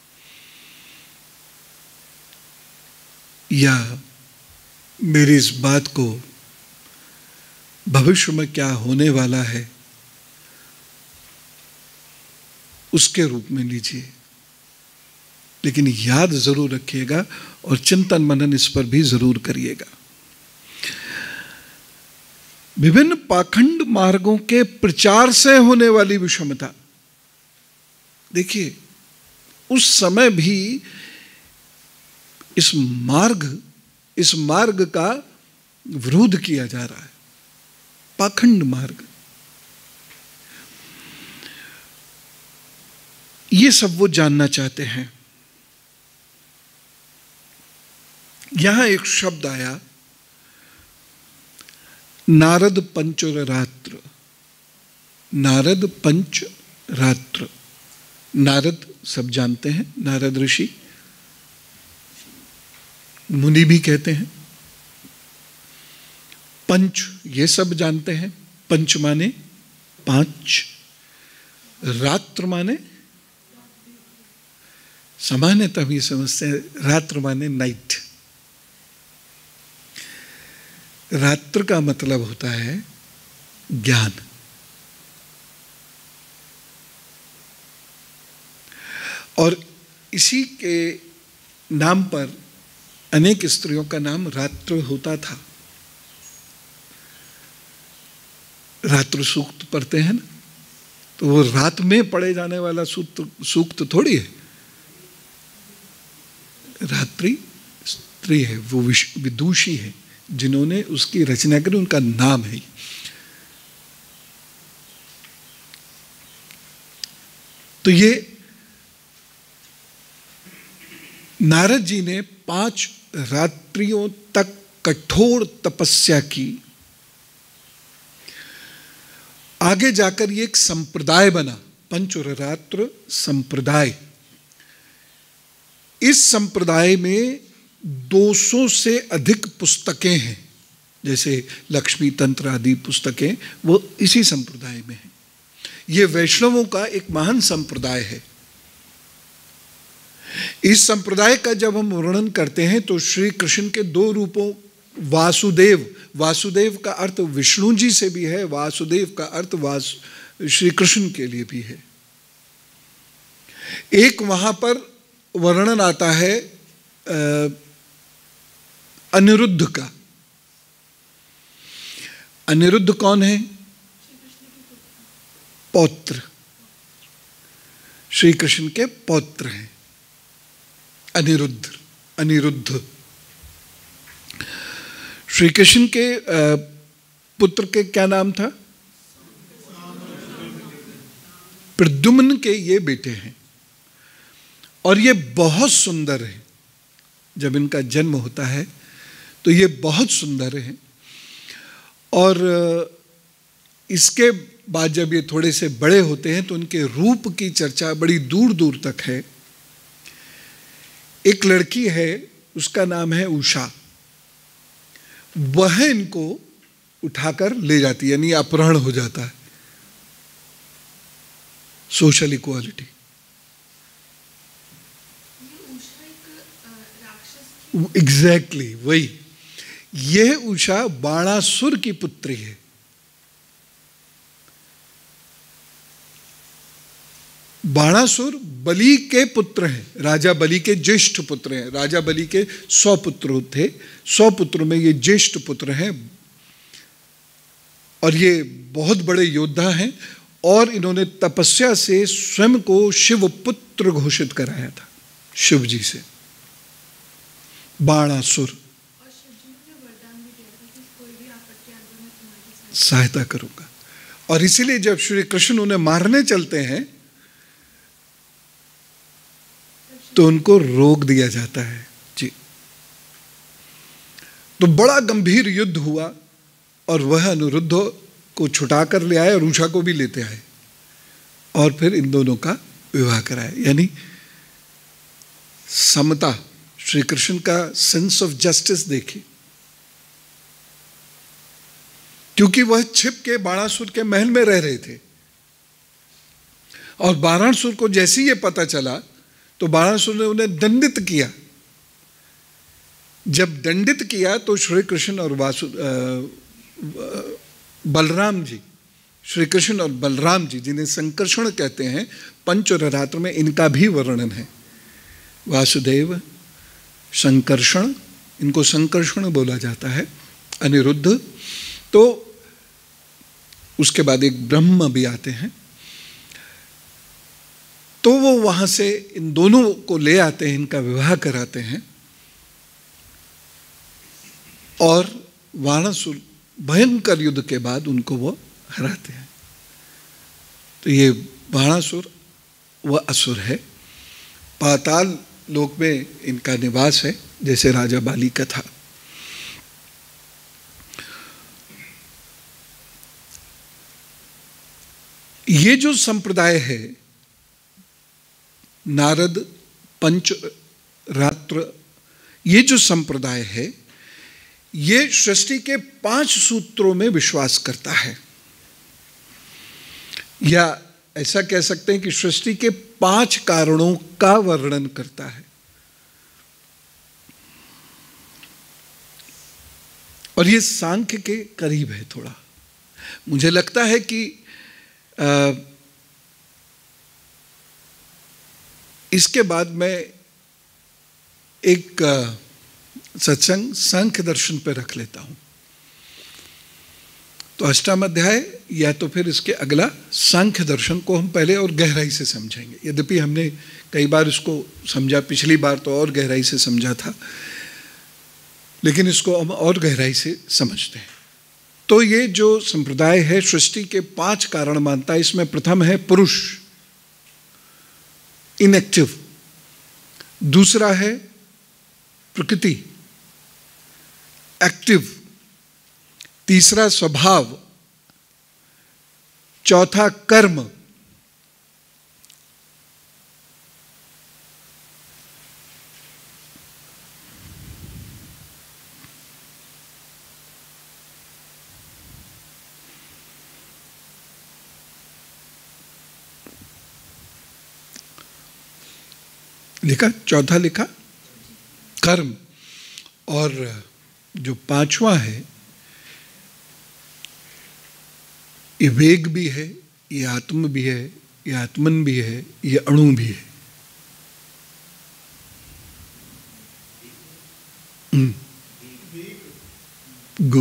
या मेरी इस बात को भविष्य में क्या होने वाला है उसके रूप में लीजिए। लेकिन याद जरूर रखिएगा और चिंतन मनन इस पर भी जरूर करिएगा। विभिन्न पाखंड मार्गों के प्रचार से होने वाली विषमता, देखिए, उस समय भी इस मार्ग इस मार्ग का विरोध किया जा रहा है। पाखंड मार्ग, ये सब वो जानना चाहते हैं। यहां एक शब्द आया, नारद पंचर रात्र। नारद पंच रात्र, नारद सब जानते हैं, नारद ऋषि, मुनि भी कहते हैं। पंच ये सब जानते हैं, पंच माने पांच, रात्र माने सामान्यतः हम ये समझते हैं रात्र माने नाइट। रात्र का मतलब होता है ज्ञान। और इसी के नाम पर अनेक स्त्रियों का नाम रात्र होता था। रात्र सूक्त पढ़ते हैं ना, तो वो रात में पढ़े जाने वाला सूक्त सूक्त थोड़ी है। रात्रि स्त्री है, वो विदुषी है जिन्होंने उसकी रचना करी, उनका नाम है। तो ये नारद जी ने पांच रात्रियों तक कठोर तपस्या की। आगे जाकर ये एक संप्रदाय बना, पंच और रात्र संप्रदाय। इस संप्रदाय में दो सौ से अधिक पुस्तकें हैं, जैसे लक्ष्मी तंत्र आदि पुस्तकें, वो इसी संप्रदाय में हैं। ये वैष्णवों का एक महान संप्रदाय है। इस संप्रदाय का जब हम वर्णन करते हैं तो श्री कृष्ण के दो रूपों, वासुदेव, वासुदेव का अर्थ विष्णु जी से भी है, वासुदेव का अर्थ वास श्री कृष्ण के लिए भी है। एक वहां पर वर्णन आता है अनिरुद्ध का। अनिरुद्ध कौन है? पौत्र, श्री कृष्ण के पौत्र हैं अनिरुद्ध। अनिरुद्ध श्री कृष्ण के पुत्र के क्या नाम था? प्रद्युम्न के ये बेटे हैं। और ये बहुत सुंदर है। जब इनका जन्म होता है तो ये बहुत सुंदर है। और इसके बाद जब ये थोड़े से बड़े होते हैं तो उनके रूप की चर्चा बड़ी दूर दूर तक है। एक लड़की है, उसका नाम है उषा। वह इनको उठाकर ले जाती है, यानी अपहरण हो जाता है। Social equality. एग्जैक्टली exactly, वही। यह उषा बाणासुर की पुत्री है। बाणासुर बलि के पुत्र हैं, राजा बलि के ज्येष्ठ पुत्र हैं। राजा बलि के सौ पुत्र थे, सौ पुत्र में ये ज्येष्ठ पुत्र हैं। और ये बहुत बड़े योद्धा हैं और इन्होंने तपस्या से स्वयं को शिव पुत्र घोषित कराया था, शिव जी से। बाणासुर सहायता करूंगा। और इसीलिए जब श्री कृष्ण उन्हें मारने चलते हैं तो उनको रोक दिया जाता है जी। तो बड़ा गंभीर युद्ध हुआ और वह अनिरुद्ध को छुटाकर ले आए और उषा को भी लेते आए और फिर इन दोनों का विवाह कराया। यानी समता, श्री कृष्ण का सेंस ऑफ जस्टिस देखिए। क्योंकि वह छिप के बाणासुर के महल में रह रहे थे और बाणासुर को जैसे ही ये पता चला तो बाणासुर ने उन्हें दंडित किया। जब दंडित किया तो श्री कृष्ण और वासु बलराम जी, श्री कृष्ण और बलराम जी जिन्हें संकर्षण कहते हैं, पंच और रात्र में इनका भी वर्णन है। वासुदेव, संकर्षण, इनको संकर्षण बोला जाता है, अनिरुद्ध। तो उसके बाद एक ब्रह्म भी आते हैं। तो वो वहां से इन दोनों को ले आते हैं, इनका विवाह कराते हैं और बाणासुर भयंकर युद्ध के बाद उनको वो हराते हैं। तो ये बाणासुर वह असुर है, पाताल लोक में इनका निवास है, जैसे राजा बाली का था। ये जो संप्रदाय है, नारद पंच रात्र, ये जो संप्रदाय है, ये सृष्टि के पांच सूत्रों में विश्वास करता है, या ऐसा कह सकते हैं कि सृष्टि के पांच कारणों का वर्णन करता है। और ये सांख्य के करीब है थोड़ा। मुझे लगता है कि आ, इसके बाद मैं एक सत्संग सांख्य दर्शन पर रख लेता हूं। तो अष्टम अध्याय या तो फिर इसके अगला सांख्य दर्शन को हम पहले और गहराई से समझेंगे। यद्यपि हमने कई बार इसको समझा, पिछली बार तो और गहराई से समझा था, लेकिन इसको हम और गहराई से समझते हैं। तो ये जो संप्रदाय है सृष्टि के पांच कारण मानता है। इसमें प्रथम है पुरुष, इनएक्टिव। दूसरा है प्रकृति, एक्टिव। तीसरा स्वभाव। चौथा कर्म। लिखा, चौथा लिखा कर्म। और जो पांचवा है, ये वेग भी है, ये आत्म भी है, ये आत्मन भी है, ये अणु भी है। गु।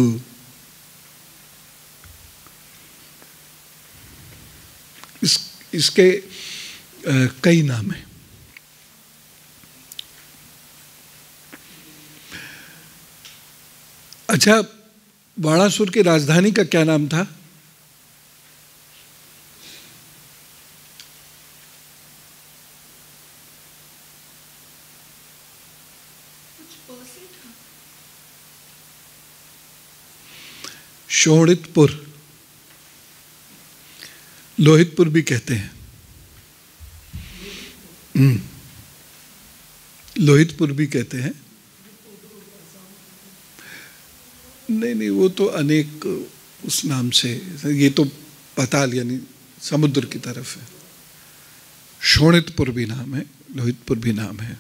इस इसके आ, कई नाम हैं। अच्छा, बाणासुर की राजधानी का क्या नाम था? शोणितपुर, लोहितपुर भी कहते हैं। हम्म, लोहितपुर भी कहते हैं। नहीं नहीं, वो तो अनेक उस नाम से, ये तो पाताल यानी समुद्र की तरफ है। शोणितपुर भी नाम है, लोहितपुर भी नाम है।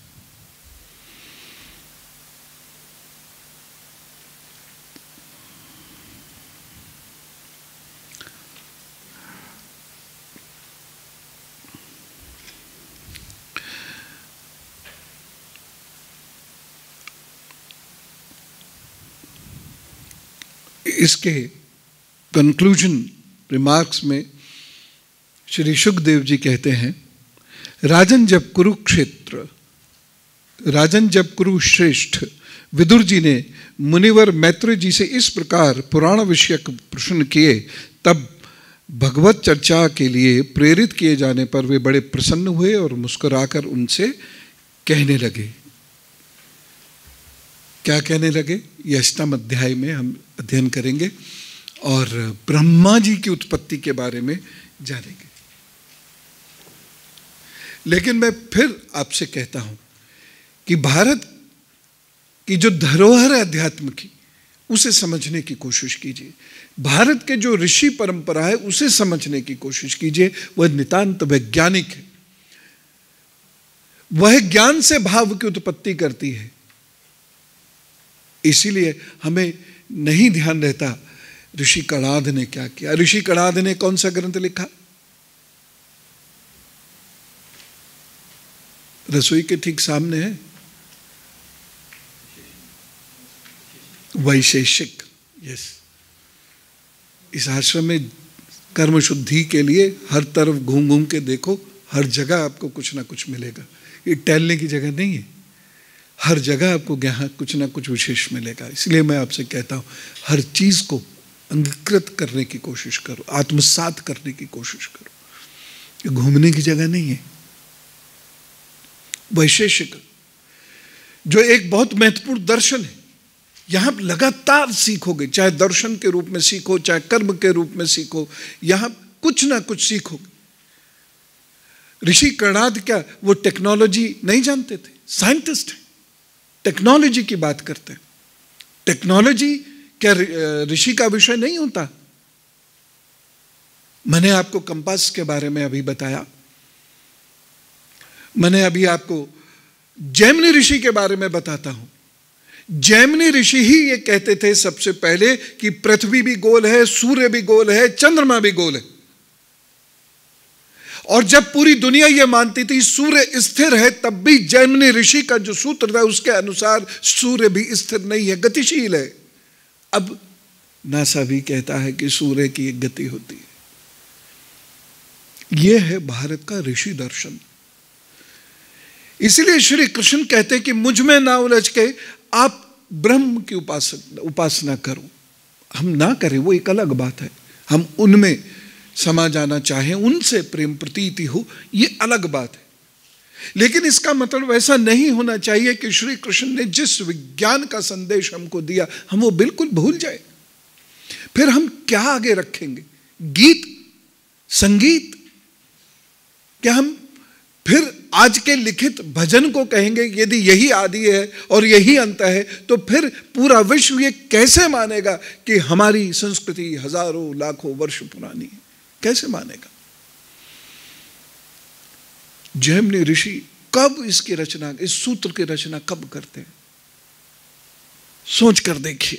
इसके कंक्लूजन रिमार्क्स में श्री शुकदेव जी कहते हैं, राजन जब कुरुक्षेत्र, राजन जब कुरुश्रेष्ठ विदुर जी ने मुनिवर मैत्री जी से इस प्रकार पुराण विषयक प्रश्न किए, तब भगवत चर्चा के लिए प्रेरित किए जाने पर वे बड़े प्रसन्न हुए और मुस्कुराकर उनसे कहने लगे। क्या कहने लगे, ये अष्टम अध्याय में हम अध्ययन करेंगे और ब्रह्मा जी की उत्पत्ति के बारे में जानेंगे। लेकिन मैं फिर आपसे कहता हूं कि भारत की जो धरोहर है अध्यात्म की, उसे समझने की कोशिश कीजिए। भारत के जो ऋषि परंपरा है उसे समझने की कोशिश कीजिए। वह नितांत वैज्ञानिक है, वह ज्ञान से भाव की उत्पत्ति करती है। इसीलिए हमें नहीं ध्यान रहता ऋषि कणाद ने क्या किया। ऋषि कणाद ने कौन सा ग्रंथ लिखा? रसोई के ठीक सामने है, वैशेषिक। यस, इस आश्रम में कर्म शुद्धि के लिए हर तरफ घूम घूम के देखो, हर जगह आपको कुछ ना कुछ मिलेगा। ये टहलने की जगह नहीं है, हर जगह आपको ज्ञान कुछ ना कुछ विशेष मिलेगा। इसलिए मैं आपसे कहता हूं, हर चीज को अंगीकृत करने की कोशिश करो, आत्मसात करने की कोशिश करो। ये घूमने की जगह नहीं है। वैशेषिक जो एक बहुत महत्वपूर्ण दर्शन है, यहां लगातार सीखोगे, चाहे दर्शन के रूप में सीखो, चाहे कर्म के रूप में सीखो, यहां कुछ ना कुछ सीखोगे। ऋषि कर्णाद क्या वो टेक्नोलॉजी नहीं जानते थे? साइंटिस्ट हैं, टेक्नोलॉजी की बात करते हैं। टेक्नोलॉजी क्या ऋषि का विषय नहीं होता? मैंने आपको कंपास के बारे में अभी बताया, मैंने अभी आपको जैमिनी ऋषि के बारे में बताता हूं। जैमिनी ऋषि ही ये कहते थे सबसे पहले कि पृथ्वी भी गोल है, सूर्य भी गोल है, चंद्रमा भी गोल है। और जब पूरी दुनिया ये मानती थी सूर्य स्थिर है, तब भी जैमिनी ऋषि का जो सूत्र था उसके अनुसार सूर्य भी स्थिर नहीं है, गतिशील है। अब नासा भी कहता है कि सूर्य की एक गति होती है। यह है भारत का ऋषि दर्शन। इसलिए श्री कृष्ण कहते हैं कि मुझ में ना उलझ के आप ब्रह्म की उपासना उपासना करो। हम ना करें वो एक अलग बात है, हम उनमें समा जाना चाहें, उनसे प्रेम प्रतीति हो, ये अलग बात है। लेकिन इसका मतलब ऐसा नहीं होना चाहिए कि श्री कृष्ण ने जिस विज्ञान का संदेश हमको दिया हम वो बिल्कुल भूल जाए। फिर हम क्या आगे रखेंगे? गीत, संगीत? क्या हम फिर आज के लिखित भजन को कहेंगे यदि यही आदि है और यही अंत है, तो फिर पूरा विश्व ये कैसे मानेगा कि हमारी संस्कृति हजारों लाखों वर्ष पुरानी है? कैसे मानेगा? जैमिनी ऋषि कब इसकी रचना, इस सूत्र की रचना कब करते हैं? सोच कर देखिए।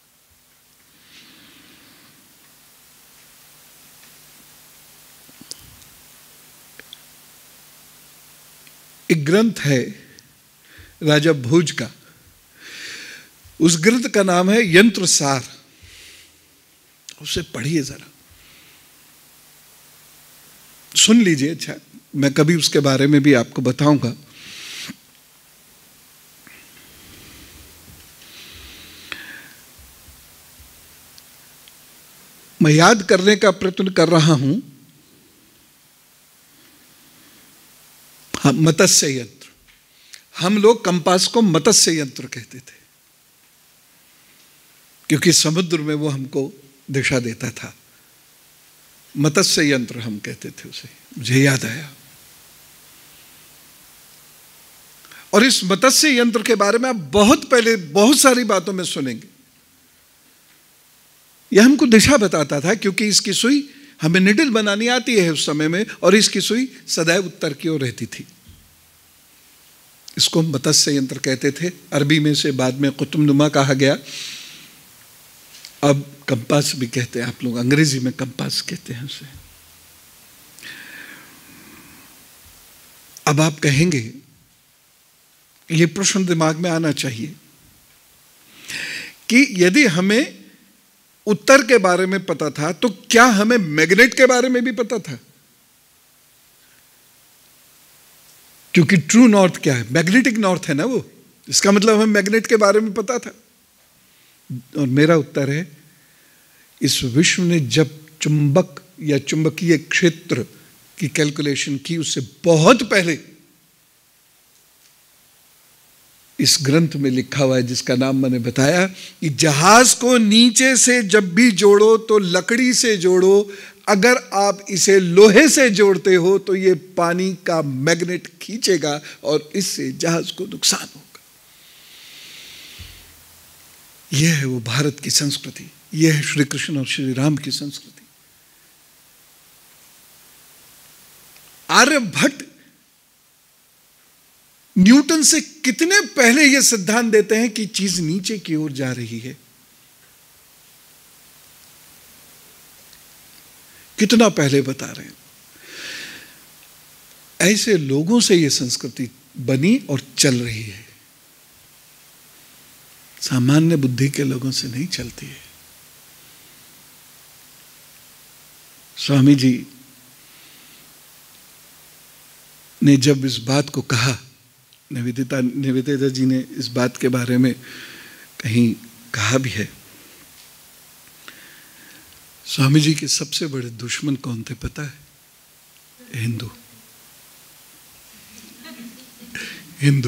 एक ग्रंथ है राजा भोज का, उस ग्रंथ का नाम है यंत्र सार। उसे पढ़िए जरा, सुन लीजिए। अच्छा, मैं कभी उसके बारे में भी आपको बताऊंगा। मैं याद करने का प्रयत्न कर रहा हूं। हाँ, मत्स्य यंत्र। हम लोग कंपास को मत्स्य यंत्र कहते थे क्योंकि समुद्र में वो हमको दिशा देता था। मत्स्य यंत्र हम कहते थे उसे, मुझे याद आया। और इस मत्स्य यंत्र के बारे में आप बहुत पहले बहुत सारी बातों में सुनेंगे। यह हमको दिशा बताता था क्योंकि इसकी सुई हमें निडल बनानी आती है उस समय में, और इसकी सुई सदैव उत्तर की ओर रहती थी। इसको मत्स्य यंत्र कहते थे। अरबी में से बाद में कुतुबनुमा कहा गया। अब कंपास भी कहते हैं आप लोग, अंग्रेजी में कंपास कहते हैं उसे। अब आप कहेंगे, ये प्रश्न दिमाग में आना चाहिए कि यदि हमें उत्तर के बारे में पता था तो क्या हमें मैग्नेट के बारे में भी पता था? क्योंकि ट्रू नॉर्थ क्या है? मैग्नेटिक नॉर्थ है ना वो। इसका मतलब हमें मैग्नेट के बारे में पता था। और मेरा उत्तर है, इस विश्व ने जब चुंबक या चुंबकीय क्षेत्र की कैलकुलेशन की उससे बहुत पहले इस ग्रंथ में लिखा हुआ है, जिसका नाम मैंने बताया, कि जहाज को नीचे से जब भी जोड़ो तो लकड़ी से जोड़ो, अगर आप इसे लोहे से जोड़ते हो तो ये पानी का मैग्नेट खींचेगा और इससे जहाज को नुकसान होगा। यह है वो भारत की संस्कृति, यह है श्री कृष्ण और श्री राम की संस्कृति। आर्यभट्ट न्यूटन से कितने पहले यह सिद्धांत देते हैं कि चीज नीचे की ओर जा रही है। कितना पहले बता रहे हैं। ऐसे लोगों से यह संस्कृति बनी और चल रही है, सामान्य बुद्धि के लोगों से नहीं चलती है। स्वामी जी ने जब इस बात को कहा, निवेदिता निवेदिता जी ने इस बात के बारे में कहीं कहा भी है स्वामी जी के सबसे बड़े दुश्मन कौन थे पता है? हिंदू। हिंदू,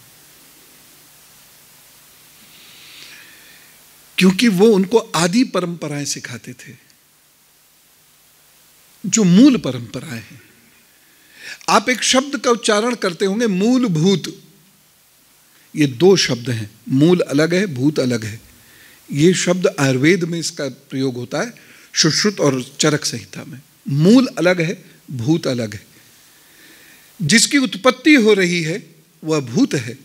क्योंकि वो उनको आदि परंपराएं सिखाते थे, जो मूल परंपराएं हैं। आप एक शब्द का उच्चारण करते होंगे, मूलभूत। ये दो शब्द हैं, मूल अलग है, भूत अलग है। ये शब्द आयुर्वेद में इसका प्रयोग होता है, सुश्रुत और चरक संहिता में। मूल अलग है, भूत अलग है। जिसकी उत्पत्ति हो रही है वह भूत है,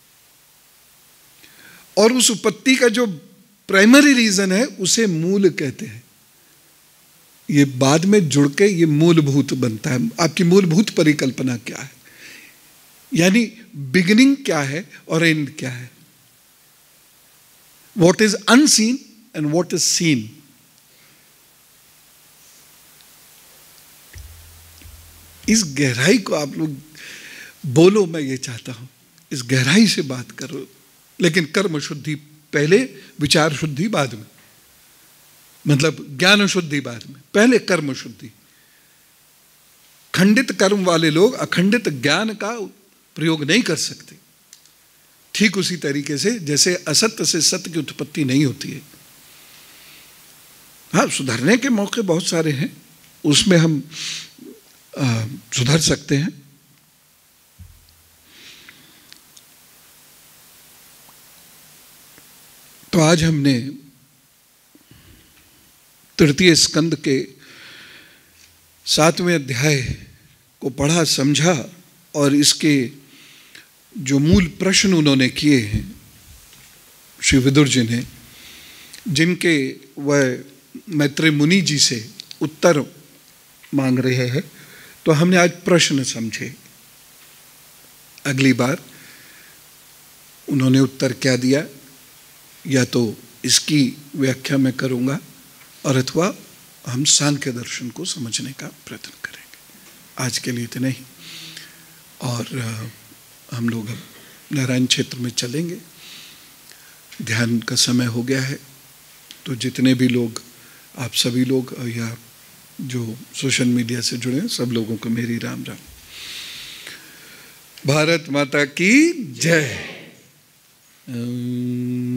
और उस उत्पत्ति का जो प्राइमरी रीजन है उसे मूल कहते हैं। ये बाद में जुड़ के ये मूलभूत बनता है। आपकी मूलभूत परिकल्पना क्या है, यानी बिगिनिंग क्या है और एंड क्या है। What is unseen and what is seen. इस गहराई को आप लोग बोलो, मैं ये चाहता हूं इस गहराई से बात करो। लेकिन कर्म शुद्धि पहले, विचार शुद्धि बाद में, मतलब ज्ञान शुद्धि बाद में, पहले कर्म शुद्धि। खंडित कर्म वाले लोग अखंडित ज्ञान का प्रयोग नहीं कर सकते। ठीक उसी तरीके से जैसे असत्य से सत्य की उत्पत्ति नहीं होती है। हाँ, सुधरने के मौके बहुत सारे हैं, उसमें हम आ, सुधर सकते हैं। तो आज हमने तृतीय स्कंद के सातवें अध्याय को पढ़ा, समझा, और इसके जो मूल प्रश्न उन्होंने किए हैं श्री विदुर जी ने, जिनके वह मैत्रेय मुनि जी से उत्तर मांग रहे हैं, तो हमने आज प्रश्न समझे। अगली बार उन्होंने उत्तर क्या दिया, या तो इसकी व्याख्या मैं करूंगा, और अथवा हम सांख्य दर्शन को समझने का प्रयत्न करेंगे। आज के लिए इतना ही, और हम लोग अब नारायण क्षेत्र में चलेंगे। ध्यान का समय हो गया है, तो जितने भी लोग, आप सभी लोग या जो सोशल मीडिया से जुड़े हैं, सब लोगों को मेरी राम राम। भारत माता की जय।